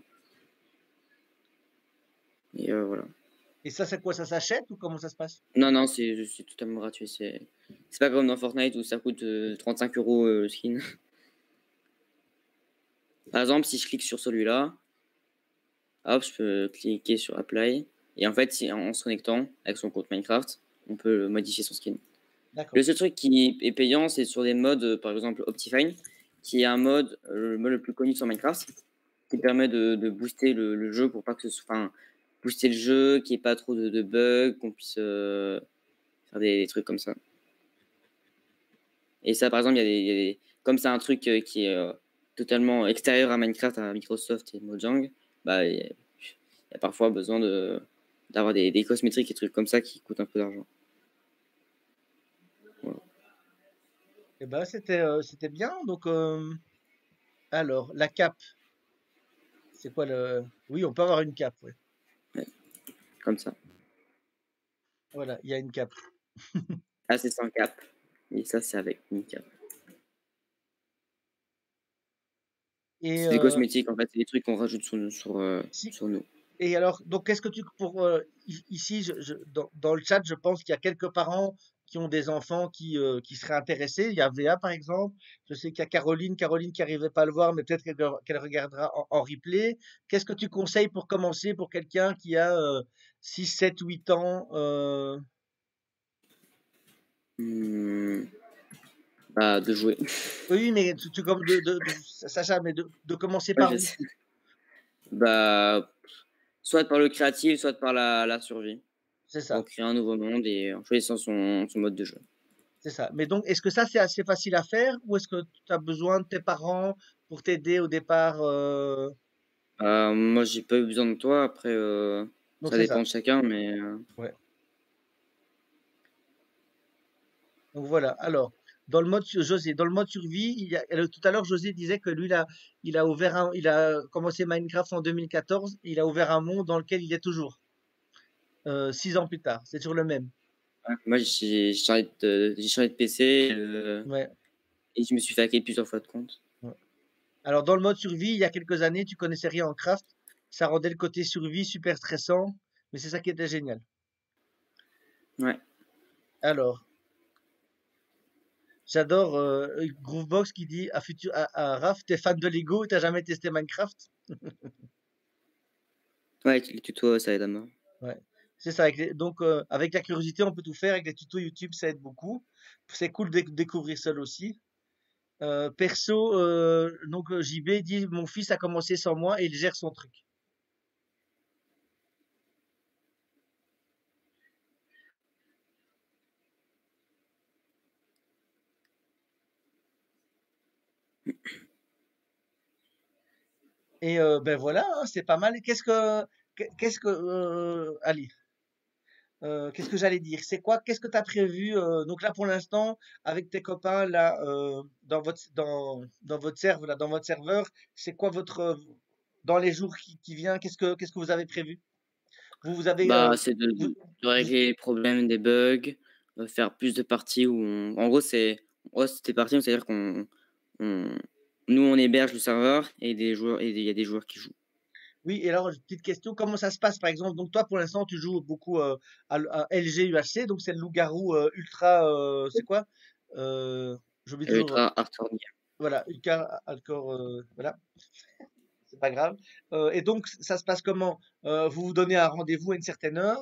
Et voilà. Et ça, c'est quoi? Ça s'achète ou comment ça se passe? Non, non, c'est totalement gratuit. C'est pas comme dans Fortnite où ça coûte 35 € le skin. Par exemple, si je clique sur celui-là, hop, je peux cliquer sur Apply. Et en fait, en se connectant avec son compte Minecraft, on peut modifier son skin. Le D'accord. seul truc qui est payant, c'est sur des modes, par exemple Optifine, qui est un mode, le mode le plus connu sur Minecraft, qui permet de booster le jeu pour pas que ce soit. Enfin, booster le jeu, qu'il n'y ait pas trop de bugs, qu'on puisse faire des trucs comme ça. Et ça, par exemple, comme c'est un truc qui est totalement extérieur à Minecraft, à Microsoft et Mojang, bah, il y a parfois besoin d'avoir des cosmétiques et trucs comme ça qui coûtent un peu d'argent. Voilà. Eh ben, c'était bien. Donc, alors, la cape, c'est quoi le... Oui, on peut avoir une cape, ouais. Ouais, comme ça. Voilà, il y a une cape. Ah, c'est sans cap. Et ça, c'est avec une cap. Et C'est des cosmétiques, en fait. C'est des trucs qu'on rajoute si, sur nous. et alors, donc, qu'est-ce que tu pour ici, dans le chat, je pense qu'il y a quelques parents qui ont des enfants qui seraient intéressés. Il y a VA par exemple. Je sais qu'il y a Caroline qui n'arrivait pas à le voir, mais peut-être qu'elle regardera en replay. Qu'est-ce que tu conseilles pour commencer pour quelqu'un qui a 6, 7, 8 ans? Hmm, bah, de jouer. Oui, mais comme Sacha, mais de commencer Ouais, par je où? sais. Bah, soit par le créatif, soit par la survie. C'est Pour ça, créer un nouveau monde et en choisissant son mode de jeu. c'est ça. Mais donc, est-ce que ça, c'est assez facile à faire ou est-ce que tu as besoin de tes parents pour t'aider au départ? Moi, j'ai pas eu besoin de toi. Après, Donc, ça c'est dépend ça. de chacun, mais Ouais. Donc, voilà. Alors, José, dans le mode survie, tout à l'heure, José disait que lui, il a commencé Minecraft en 2014. Il a ouvert un monde dans lequel il est toujours, 6 ans plus tard. C'est toujours le même. moi, j'ai changé de PC Ouais. et je me suis fait hacker plusieurs fois de compte. Ouais. Alors, dans le mode survie, il y a quelques années, tu connaissais rien en craft. Ça rendait le côté survie super stressant, mais c'est ça qui était génial. Ouais. Alors, j'adore Groovebox qui dit à Raph, t'es fan de Lego et t'as jamais testé Minecraft? Ouais, avec les tutos, ça aide à mort. Ouais. C'est ça. Donc, avec la curiosité, on peut tout faire. Avec les tutos YouTube, ça aide beaucoup. C'est cool de découvrir seul aussi. Perso, donc JB dit, mon fils a commencé sans moi et il gère son truc. Et ben voilà, hein, c'est pas mal. Et qu'est-ce que qu'est-ce que, allez, qu'est-ce que j'allais dire? C'est quoi? Qu'est-ce que tu as prévu? Donc là, pour l'instant, avec tes copains, là, dans votre serveur, là, dans votre serveur, c'est quoi votre, dans les jours qui viennent, qu'est-ce que vous avez prévu? Vous avez, Bah, c'est vous, de vous- régler les problèmes des bugs, faire plus de parties où en gros, c'était parties, c'est-à-dire on nous, on héberge le serveur et des joueurs et il y a des joueurs qui jouent. oui, et alors, petite question, comment ça se passe, par exemple? Donc toi, pour l'instant, tu joues beaucoup à LG UHC, donc c'est le loup-garou ultra, c'est quoi? J'oublie toujours, Ultra hardcore game. voilà, ultra hardcore, voilà. C'est pas grave. Et donc, ça se passe comment? Vous vous donnez un rendez-vous à une certaine heure?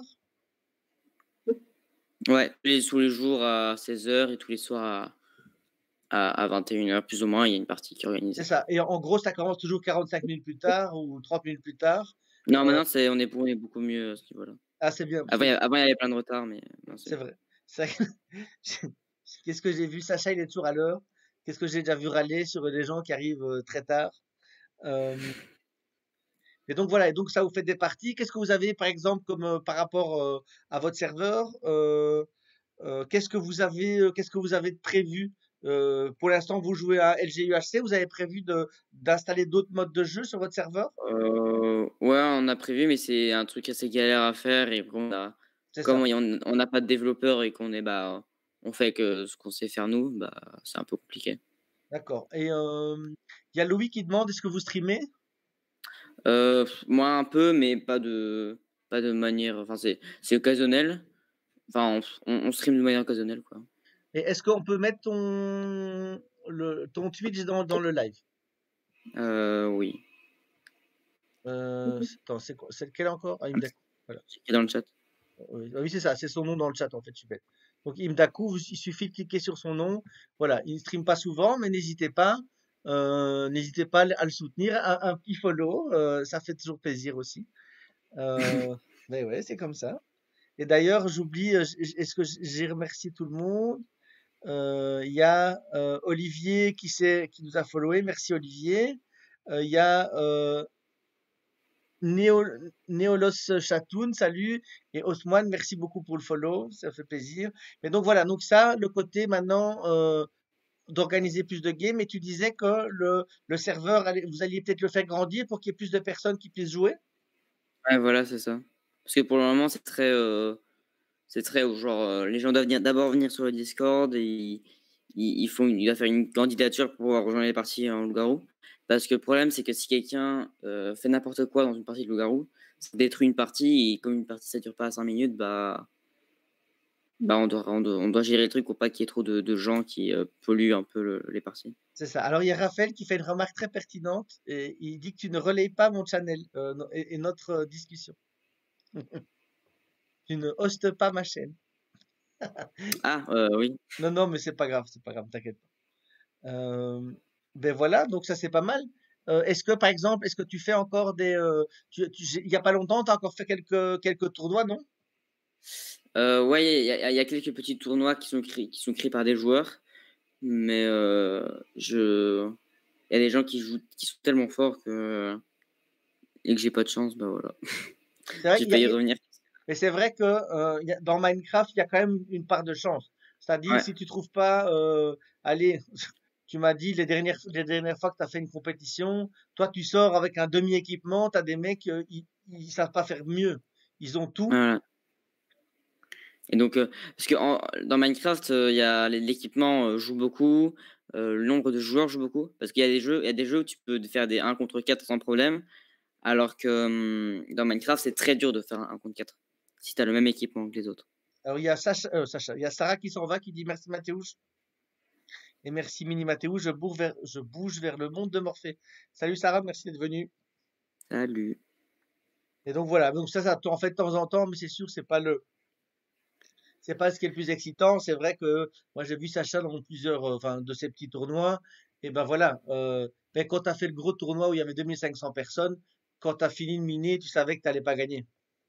Ouais, tous les jours à 16 h et tous les soirs à 21 h plus ou moins, il y a une partie qui est C'est organisée. ça. Et en gros, ça commence toujours 45 minutes plus tard ou 30 minutes plus tard. Non, Euh, maintenant, on est beaucoup mieux à ce niveau-là. ah, c'est bien, parce que Avant, il y avait plein de retard, mais non, c'est c'est vrai. Ça- Qu'est-ce que j'ai vu? Sacha, il est toujours à l'heure. Qu'est-ce que j'ai déjà vu râler sur des gens qui arrivent très tard? Euh, et donc voilà, et donc ça vous fait des parties. Qu'est-ce que vous avez, par exemple, comme par rapport à votre serveur? Qu'est-ce que vous avez de prévu? Pour l'instant, vous jouez à LGUHC. Vous avez prévu d'installer d'autres modes de jeu sur votre serveur? ouais, on a prévu, mais c'est un truc assez galère à faire et C'est comme ça. on n'a pas de développeur et on fait que ce qu'on sait faire nous, bah, c'est un peu compliqué. D'accord. Et il y a Louis qui demande, est-ce que vous streamez? Moi un peu, mais pas de manière, enfin c'est occasionnel. Enfin, on stream de manière occasionnelle, quoi. Et est-ce qu'on peut mettre ton Twitch dans le live? Oui, Attends, c'est quoi? C'est lequel encore? Ah, Imdaku. Voilà. c'est écrit dans le chat. Oui, ah oui, c'est ça, c'est son nom dans le chat en fait, super. Donc Imdaku, il suffit de cliquer sur son nom. Voilà, il ne stream pas souvent, mais n'hésitez pas à le soutenir. Un petit follow, ça fait toujours plaisir aussi. Euh, mais ouais, c'est comme ça. Et d'ailleurs, j'oublie, est-ce que j'ai remercié tout le monde? Il y a Olivier qui nous a followé, merci Olivier. Il y a Néo, Néolos Chatoun, salut. Et Osman, merci beaucoup pour le follow, ça fait plaisir. Mais donc voilà, donc ça, le côté maintenant d'organiser plus de games. Et tu disais que le serveur, vous alliez peut-être le faire grandir pour qu'il y ait plus de personnes qui puissent jouer. Ouais, voilà, c'est ça. Parce que pour le moment, c'est très genre, les gens doivent d'abord venir sur le Discord et il doit faire une candidature pour pouvoir rejoindre les parties en loup-garou. Parce que le problème, c'est que si quelqu'un fait n'importe quoi dans une partie de loup-garou, ça détruit une partie et comme une partie ça dure pas 5 minutes, bah on doit gérer le truc pour pas qu'il y ait trop de gens qui polluent un peu les parties. C'est ça. Alors il y a Raphaël qui fait une remarque très pertinente et il dit que tu ne relayes pas mon channel et notre discussion. Tu ne hostes pas ma chaîne. Ah, oui. Non, non, mais c'est pas grave, t'inquiète pas. Ben voilà, donc ça c'est pas mal. Est-ce que par exemple, est-ce que tu fais encore il y a pas longtemps, tu as encore fait quelques tournois, non? Ouais, il y a quelques petits tournois qui sont créés par des joueurs, mais il y a des gens qui jouent, qui sont tellement forts et que j'ai pas de chance, bah voilà. C'est vrai, J'ai pas y revenir. mais c'est vrai que dans Minecraft, il y a quand même une part de chance. C'est-à-dire, Ouais, si tu trouves pas, allez, tu m'as dit les dernières fois que tu as fait une compétition, toi tu sors avec un demi-équipement, tu as des mecs, ils savent pas faire mieux. Ils ont tout. voilà. Et donc, parce que dans Minecraft, il y a l'équipement joue beaucoup, le nombre de joueurs joue beaucoup, parce il y a des jeux où tu peux faire des 1 contre 4 sans problème, alors que dans Minecraft, c'est très dur de faire un 1 contre 4 si tu as le même équipement que les autres. Alors il y a il y a Sarah qui s'en va qui dit merci Mathéouche et merci Mini Mathéouche, je bouge vers le monde de Morphée. Salut Sarah, merci d'être venue. Salut. Et donc voilà, donc ça t'en fait de temps en temps, mais c'est sûr, c'est pas ce qui est le plus excitant. C'est vrai que moi j'ai vu Sacha dans plusieurs, enfin de ces petits tournois. Et ben voilà, ben, quand tu as fait le gros tournoi où il y avait 2500 personnes, quand tu as fini de miner, tu savais que tu n'allais pas gagner.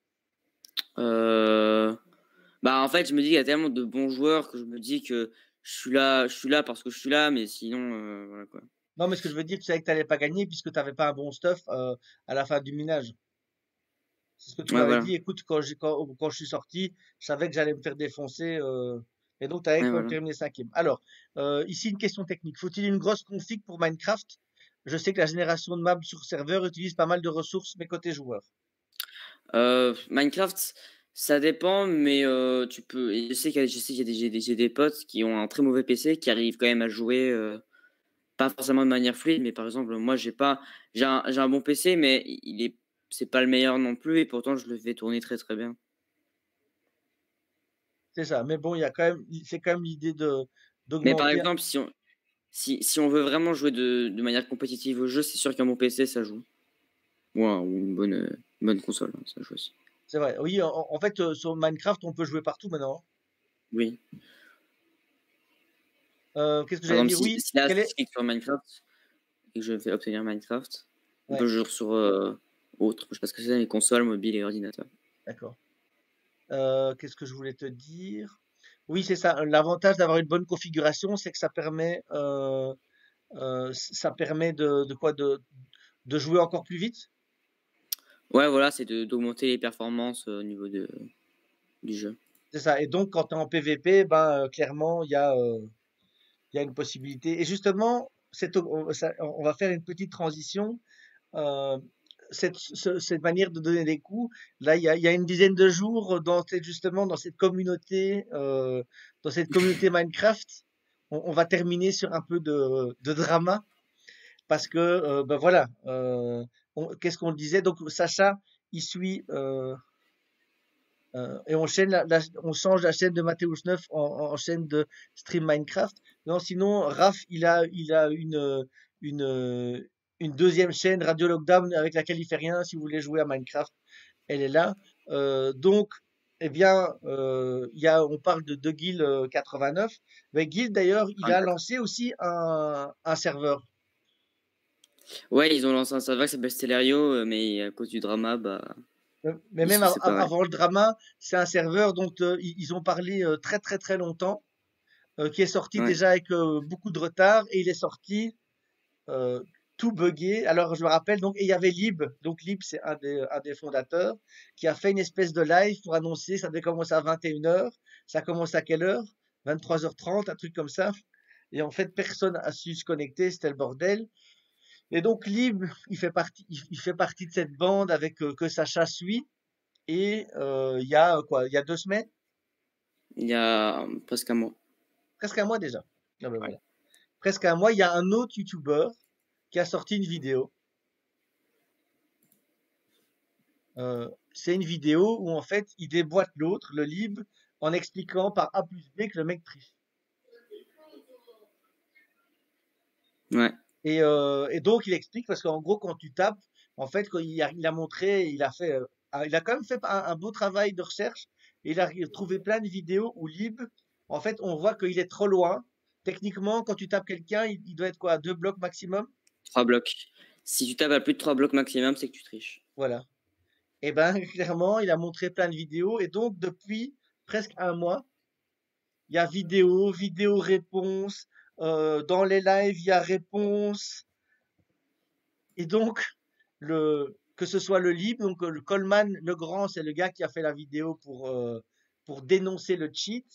Euh, Bah, en fait, je me dis qu'il y a tellement de bons joueurs que je me dis que je suis là parce que je suis là, mais sinon, voilà quoi. Non, mais ce que je veux dire, tu savais que tu n'allais pas gagner puisque tu n'avais pas un bon stuff à la fin du minage. C'est ce que tu Ouais, m'avais voilà. dit. Écoute, quand je suis sorti, je savais que j'allais me faire défoncer. Et donc, tu avais Ouais, quand même voilà. terminé cinquième. Alors, ici, une question technique. Faut-il une grosse config pour Minecraft? Je sais que la génération de maps sur serveur utilise pas mal de ressources, mais côté joueur. Minecraft, ça dépend, mais tu peux. Et je sais qu'il y a j'ai des potes qui ont un très mauvais PC qui arrivent quand même à jouer, pas forcément de manière fluide, mais par exemple, moi, j'ai un bon PC, mais c'est pas le meilleur non plus, et pourtant, je le fais tourner très très bien. C'est ça. Mais bon, il y a quand même, c'est quand même l'idée Mais par d'augmenter. exemple, si on veut vraiment jouer de manière compétitive au jeu, c'est sûr qu'un bon PC, ça joue. Ou une bonne console, hein, ça joue aussi. C'est vrai. Oui, en fait, sur Minecraft, on peut jouer partout maintenant. Oui. Qu'est-ce que Par j'allais exemple, dire? Oui. si là, Quel si est? je clique sur Minecraft et que je fais obtenir Minecraft, on peut Ouais, jouer sur autre. Je sais pas ce que c'est, les consoles, mobiles et ordinateurs. d'accord. Qu'est-ce que je voulais te dire? Oui, c'est ça. L'avantage d'avoir une bonne configuration, c'est que ça permet de quoi? De jouer encore plus vite. Ouais, voilà, c'est d'augmenter les performances au niveau du jeu. C'est ça. Et donc, quand tu es en PVP, ben, clairement, il y a une possibilité. Et justement, on va faire une petite transition. Euh, cette manière de donner des coups, là, il y a une dizaine de jours, justement, dans cette communauté Minecraft, on va terminer sur un peu de drama. Parce que, ben voilà, qu'est-ce qu'on disait? Donc, Sacha, il suit, et on change la chaîne de Mathéus 9 en chaîne de stream Minecraft. Non, sinon, Raph, il a une, euh, une deuxième chaîne, Radio Lockdown, avec laquelle il fait rien. Si vous voulez jouer à Minecraft, elle est là. Donc, eh bien, on parle de Guild 89. Mais Guild, d'ailleurs, il a 24. lancé aussi un serveur. Ouais, ils ont lancé un serveur qui s'appelle Stellario, mais à cause du drama, bah, Mais ils se même sont séparés. avant le drama, c'est un serveur dont ils ont parlé très très très longtemps, qui est sorti Ouais. déjà avec beaucoup de retard, et il est sorti euh, tout buggé. Alors je me rappelle, donc, et il y avait Lib, donc Lib c'est un des fondateurs, qui a fait une espèce de live pour annoncer, ça devait commencer à 21h, ça commence à quelle heure? 23h30, un truc comme ça. Et en fait, personne a su se connecter, c'était le bordel. Et donc Lib, il fait partie de cette bande avec que Sacha suit. Et il y a quoi? Il y a 2 semaines? Il y a presque un mois. Presque un mois déjà. Ah ben Ouais. voilà. Presque un mois, il y a un autre YouTuber qui a sorti une vidéo. C'est une vidéo où en fait il déboîte l'autre, le lib, en expliquant par A plus B que le mec triche. Ouais. Et donc il explique parce qu'en gros quand tu tapes, en fait quand il a montré, il a quand même fait un beau travail de recherche. Et il a trouvé plein de vidéos où lib, en fait on voit qu'il est trop loin. Techniquement, quand tu tapes quelqu'un, il doit être quoi, à 2 blocs maximum. 3 blocs. Si tu tapes à plus de 3 blocs maximum, c'est que tu triches. Voilà. Et ben clairement, il a montré plein de vidéos et donc depuis presque un mois, il y a vidéo réponse, dans les lives, il y a réponse. Et donc que ce soit le lib, donc le Coleman Legrand, c'est le gars qui a fait la vidéo pour dénoncer le cheat.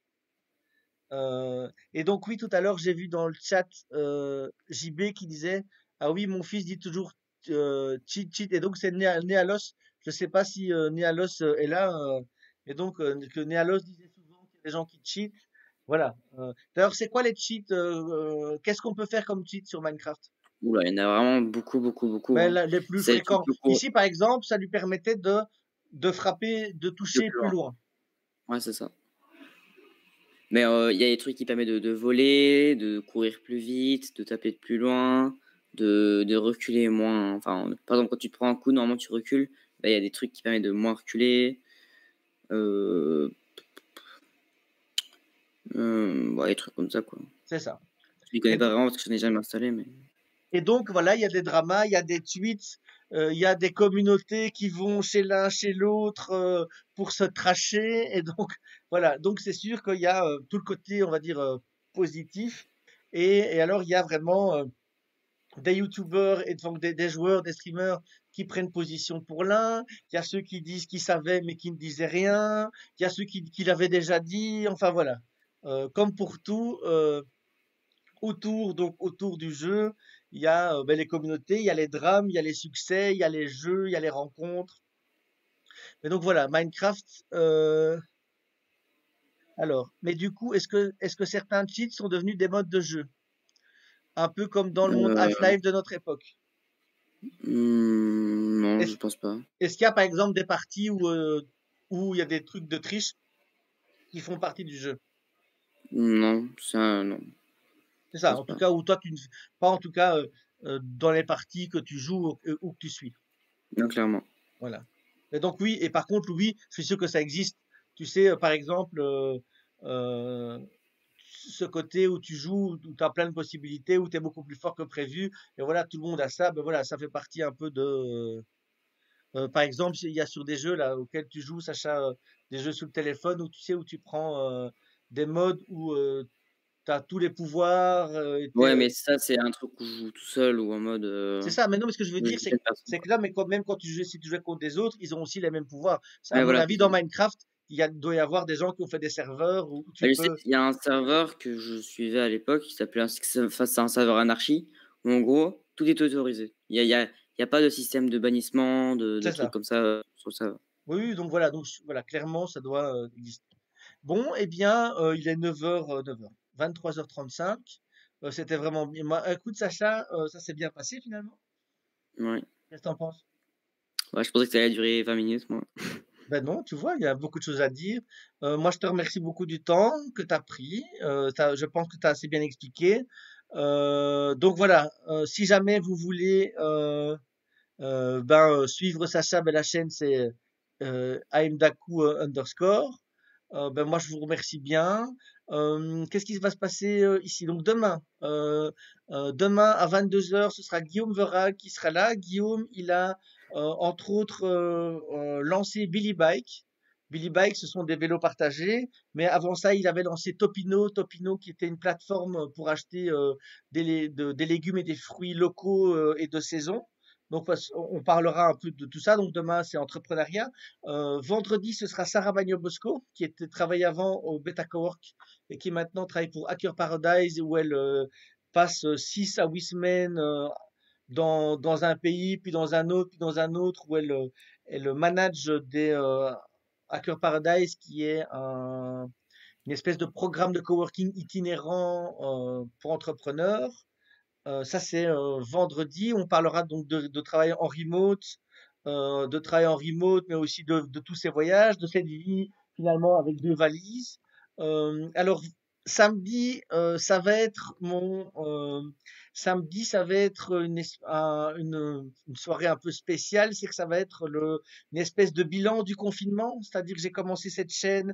Et donc oui, tout à l'heure, j'ai vu dans le chat JB qui disait: ah oui, mon fils dit toujours cheat, cheat. Et donc c'est Néalos. Je sais pas si Néalos est là. Et donc que Néalos disait souvent qu'il y a des gens qui cheat. Voilà. D'ailleurs, c'est quoi les cheats? Qu'est-ce qu'on peut faire comme cheat sur Minecraft? Oula, il y en a vraiment beaucoup, beaucoup, beaucoup, Ben, hein. les plus Tu fréquents. peux courir Ici, par exemple, ça lui permettait de frapper, de de toucher plus plus loin. loin. Ouais, c'est ça. Mais il y a des trucs qui permettent de voler, de courir plus vite, de taper de plus loin, de reculer moins. Enfin, par exemple, quand tu prends un coup, normalement tu recules. Bah, il y a des trucs qui permettent de moins reculer. Euh, ouais, des trucs comme ça, quoi. C'est ça. Je ne Et connais pas donc, vraiment parce que je n'ai jamais installé, mais. Et donc, voilà, il y a des dramas, il y a des tweets, il y a des communautés qui vont chez l'un, chez l'autre pour se tracher. Et donc, voilà. Donc, c'est sûr qu'il y a tout le côté, on va dire, positif. Et alors, il y a vraiment des youtubeurs et donc des joueurs, des streamers qui prennent position pour l'un. Il y a ceux qui disent qu'ils savaient mais qui ne disaient rien. Il y a ceux qui l'avaient déjà dit. Enfin voilà. Comme pour tout, autour du jeu, il y a ben, les communautés, il y a les drames, il y a les succès, il y a les jeux, il y a les rencontres. Mais donc voilà, Minecraft. Alors, mais du coup, est-ce que certains cheats sont devenus des modes de jeu, un peu comme dans le monde Euh, Half-Life de notre époque? non, je Est-ce pense pas. est-ce qu'il y a par exemple des parties où il y a des trucs de triche qui font partie du jeu? Non, ça, non, C'est je ça, pense en tout pas. cas, où toi tu ne pas en tout cas dans les parties que tu joues ou que tu suis. Non, clairement. Voilà. Et donc oui, et par contre, oui, je suis sûr que ça existe. Tu sais, par exemple, euh, ce côté où tu joues, où tu as plein de possibilités, où tu es beaucoup plus fort que prévu, et voilà, tout le monde a ça, ben voilà, ça fait partie un peu de. Par exemple, il y a sur des jeux là auxquels tu joues, Sacha, des jeux sur le téléphone où tu sais où tu prends des modes où tu as tous les pouvoirs, Ouais, mais ça, c'est un truc où je joue tout seul ou en mode c'est ça. Mais non, mais ce que je veux où dire, je une personne, c'est quoi. que là, mais même quand tu joues, si tu joues contre des autres, ils ont aussi les mêmes pouvoirs. À Ouais, mon voilà, avis, c'est ça. dans Minecraft, doit y avoir des gens qui ont fait des serveurs où Bah, tu je sais peux. qu'il y a un serveur que je suivais à l'époque qui s'appelait enfin, c'est un serveur anarchie où en gros tout est autorisé. Il y a pas de système de bannissement, de C'est trucs ça. comme ça sur le serveur. Oui, oui, donc voilà, voilà, clairement, ça doit exister. Bon, eh bien, il est 9h, 23h35. C'était vraiment bien. Écoute, Sacha, ça s'est bien passé finalement. Ouais. Qu'est-ce que t'en penses? Ouais, je pensais que ça allait durer 20 minutes, moi. Ben non, tu vois, il y a beaucoup de choses à dire. Moi, je te remercie beaucoup du temps que tu as pris. Je pense que tu as assez bien expliqué. Donc voilà, si jamais vous voulez suivre Sacha, ben, la chaîne c'est @amdaku underscore. Ben moi je vous remercie bien. Qu'est-ce qui va se passer ici? Donc demain à 22h, ce sera Guillaume Verra qui sera là. Guillaume, il a entre autres lancé Billy Bike. Billy Bike, ce sont des vélos partagés, mais avant ça, il avait lancé Topino, Topino qui était une plateforme pour acheter des légumes et des fruits locaux et de saison. Donc, on parlera un peu de tout ça. Donc, demain, c'est entrepreneuriat. Vendredi, ce sera Sarah Bagno-Bosco, qui était travaillée avant au Beta Cowork et qui maintenant travaille pour Hacker Paradise, où elle passe 6 à 8 semaines dans un pays, puis dans un autre, puis dans un autre, où elle manage des Hacker Paradise, qui est une espèce de programme de coworking itinérant pour entrepreneurs. Ça, c'est vendredi. On parlera donc de travail en remote, mais aussi de tous ces voyages, de cette vie finalement avec deux valises. Alors, samedi, ça va être samedi, ça va être une soirée un peu spéciale. C'est que ça va être une espèce de bilan du confinement. C'est-à-dire que j'ai commencé cette chaîne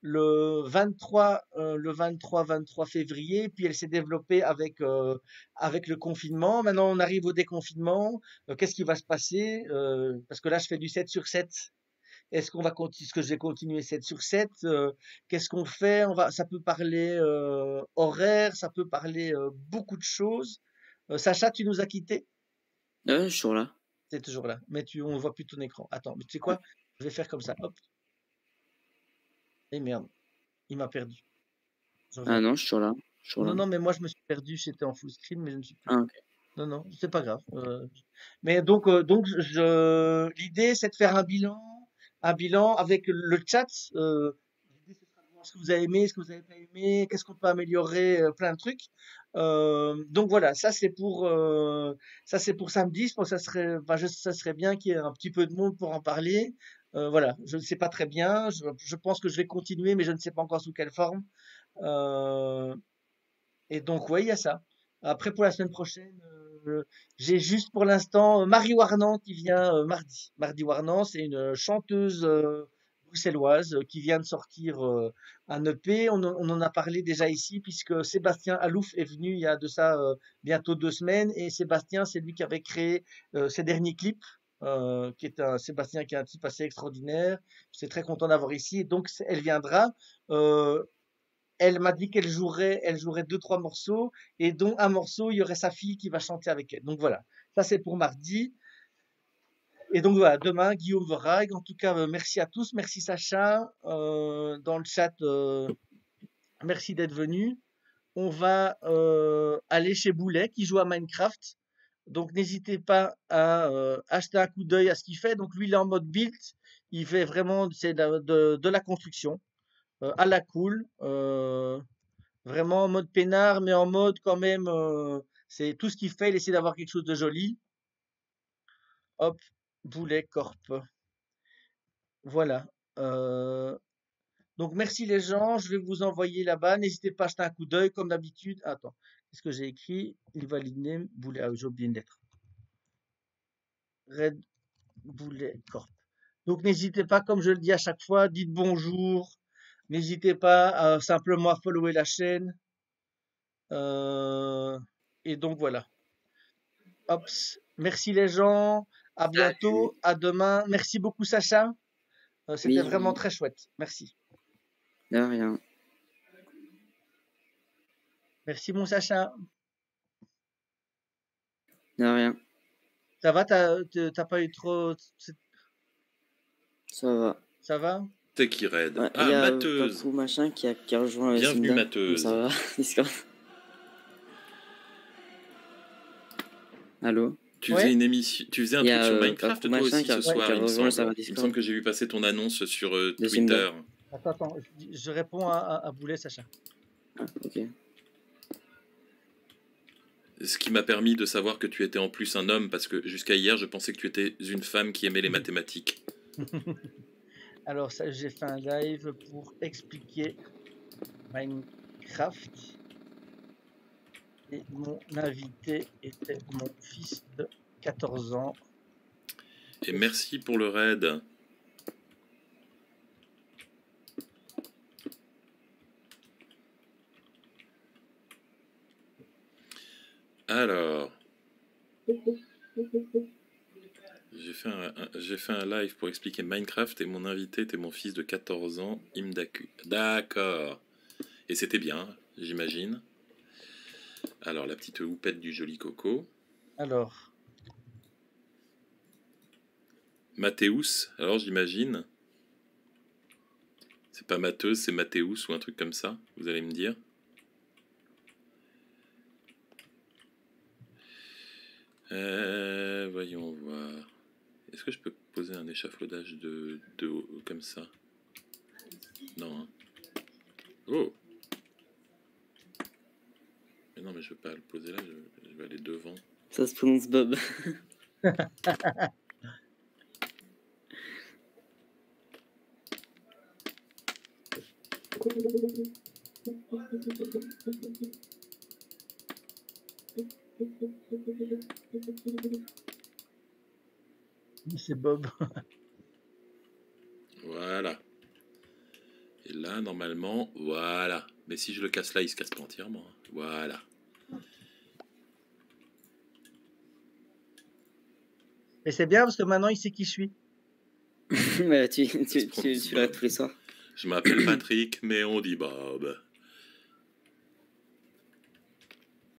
le 23 février, puis elle s'est développée avec le confinement. Maintenant, on arrive au déconfinement. Qu'est-ce qui va se passer? Parce que là, je fais du 7 sur 7. Est-ce que je vais continuer 7 sur 7? Qu'est-ce qu'on fait? Ça peut parler horaire, ça peut parler beaucoup de choses. Sacha, tu nous as quittés? Je suis toujours là. T'es toujours là, mais on ne voit plus ton écran. Attends, mais tu sais Ouais. quoi? Je vais faire comme ça. Hop. Et merde, il m'a perdu. Je Ah reviens. non, je suis toujours là. Je suis toujours Non, là. non, mais moi, je me suis perdu. J'étais en full screen, mais je ne suis plus. Ah, ok. Non, non, c'est pas grave. Mais donc l'idée, c'est de faire un bilan avec le chat. L'idée, ce sera de voir ce que vous avez aimé, ce que vous n'avez pas aimé, qu'est-ce qu'on peut améliorer, plein de trucs. Donc voilà, ça c'est pour samedi. Je pense que ça serait bien qu'il y ait un petit peu de monde pour en parler. Voilà, je ne sais pas très bien. Je pense que je vais continuer, mais je ne sais pas encore sous quelle forme. Euh, et donc, ouais, il y a ça. Après, pour la semaine prochaine, j'ai juste pour l'instant Marie Warnant qui vient mardi. Mardi Warnant, c'est une chanteuse bruxelloise qui vient de sortir un EP. On en a parlé déjà ici, puisque Sébastien Alouf est venu il y a de ça bientôt 2 semaines. Et Sébastien, c'est lui qui avait créé ses derniers clips. Sébastien qui est un type assez extraordinaire. Je suis très content d'avoir ici. Et donc, elle viendra. Euh, elle m'a dit qu'elle jouerait 2-3 morceaux, et dont un morceau, il y aurait sa fille qui va chanter avec elle. Donc voilà, ça c'est pour mardi. Et donc voilà, demain, Guillaume Vorague. En tout cas, merci à tous. Merci Sacha. Dans le chat, merci d'être venu. On va aller chez Boulet qui joue à Minecraft. Donc n'hésitez pas à acheter un coup d'œil à ce qu'il fait. Donc lui, il est en mode build. Il fait vraiment de la construction à la cool. Vraiment en mode peinard, mais en mode quand même, c'est tout ce qu'il fait. Il essaie d'avoir quelque chose de joli. Hop, Boulet Corp. Voilà. Donc merci les gens, je vais vous envoyer là-bas. N'hésitez pas à jeter un coup d'œil comme d'habitude. Attends, qu'est-ce que j'ai écrit? Il valide name, Boulet. Ah, j'ai oublié une lettre. Red Boulet Corp. Donc n'hésitez pas, comme je le dis à chaque fois, dites bonjour. N'hésitez pas à simplement à follower la chaîne. Et donc voilà. Hop. Merci les gens. À bientôt. À demain. Merci beaucoup Sacha. C'était vraiment très chouette. Merci. De rien. Merci mon Sacha. De rien. Ça va, t'as pas eu trop... Ça va. Ça va? C'est qui raid? Ouais, Ah, y a Mateuse. Papou machin qui a rejoint Bienvenue, Simda. Mateuse. Ça va, Discord. Allô? Tu Ouais. faisais une émission, tu faisais un Il y truc a, sur Minecraft Papou toi machin aussi qui a- ce ouais, soir, qui a il me rejoint le semble. serveur Il me Discord. semble que j'ai vu passer ton annonce sur De Twitter. Attends, je réponds à Boulet, Sacha. Ah, ok. Ce qui m'a permis de savoir que tu étais en plus un homme, parce que jusqu'à hier, je pensais que tu étais une femme qui aimait les mathématiques. Alors, ça, j'ai fait un live pour expliquer Minecraft. Et mon invité était mon fils de 14 ans. Et merci pour le raid. Alors, j'ai fait un live pour expliquer Minecraft et mon invité était mon fils de 14 ans, Imdaku. D'accord. Et c'était bien, j'imagine. Alors, la petite houppette du joli coco. Alors, Mathéus, alors j'imagine. C'est pas Mateuse, c'est Mathéus ou un truc comme ça, vous allez me dire. Voyons voir. Est-ce que je peux poser un échafaudage de comme ça? Non. Hein. Oh! Mais non, mais je veux pas le poser là, je vais aller devant. Ça se prononce Bob. c'est Bob. Voilà. Et là, normalement, voilà. Mais si je le casse là, il se casse pas entièrement. Hein. Voilà. Et c'est bien parce que maintenant il sait qui je suis. Mais tu l'as tous les soirs. Je m'appelle Patrick, mais on dit Bob.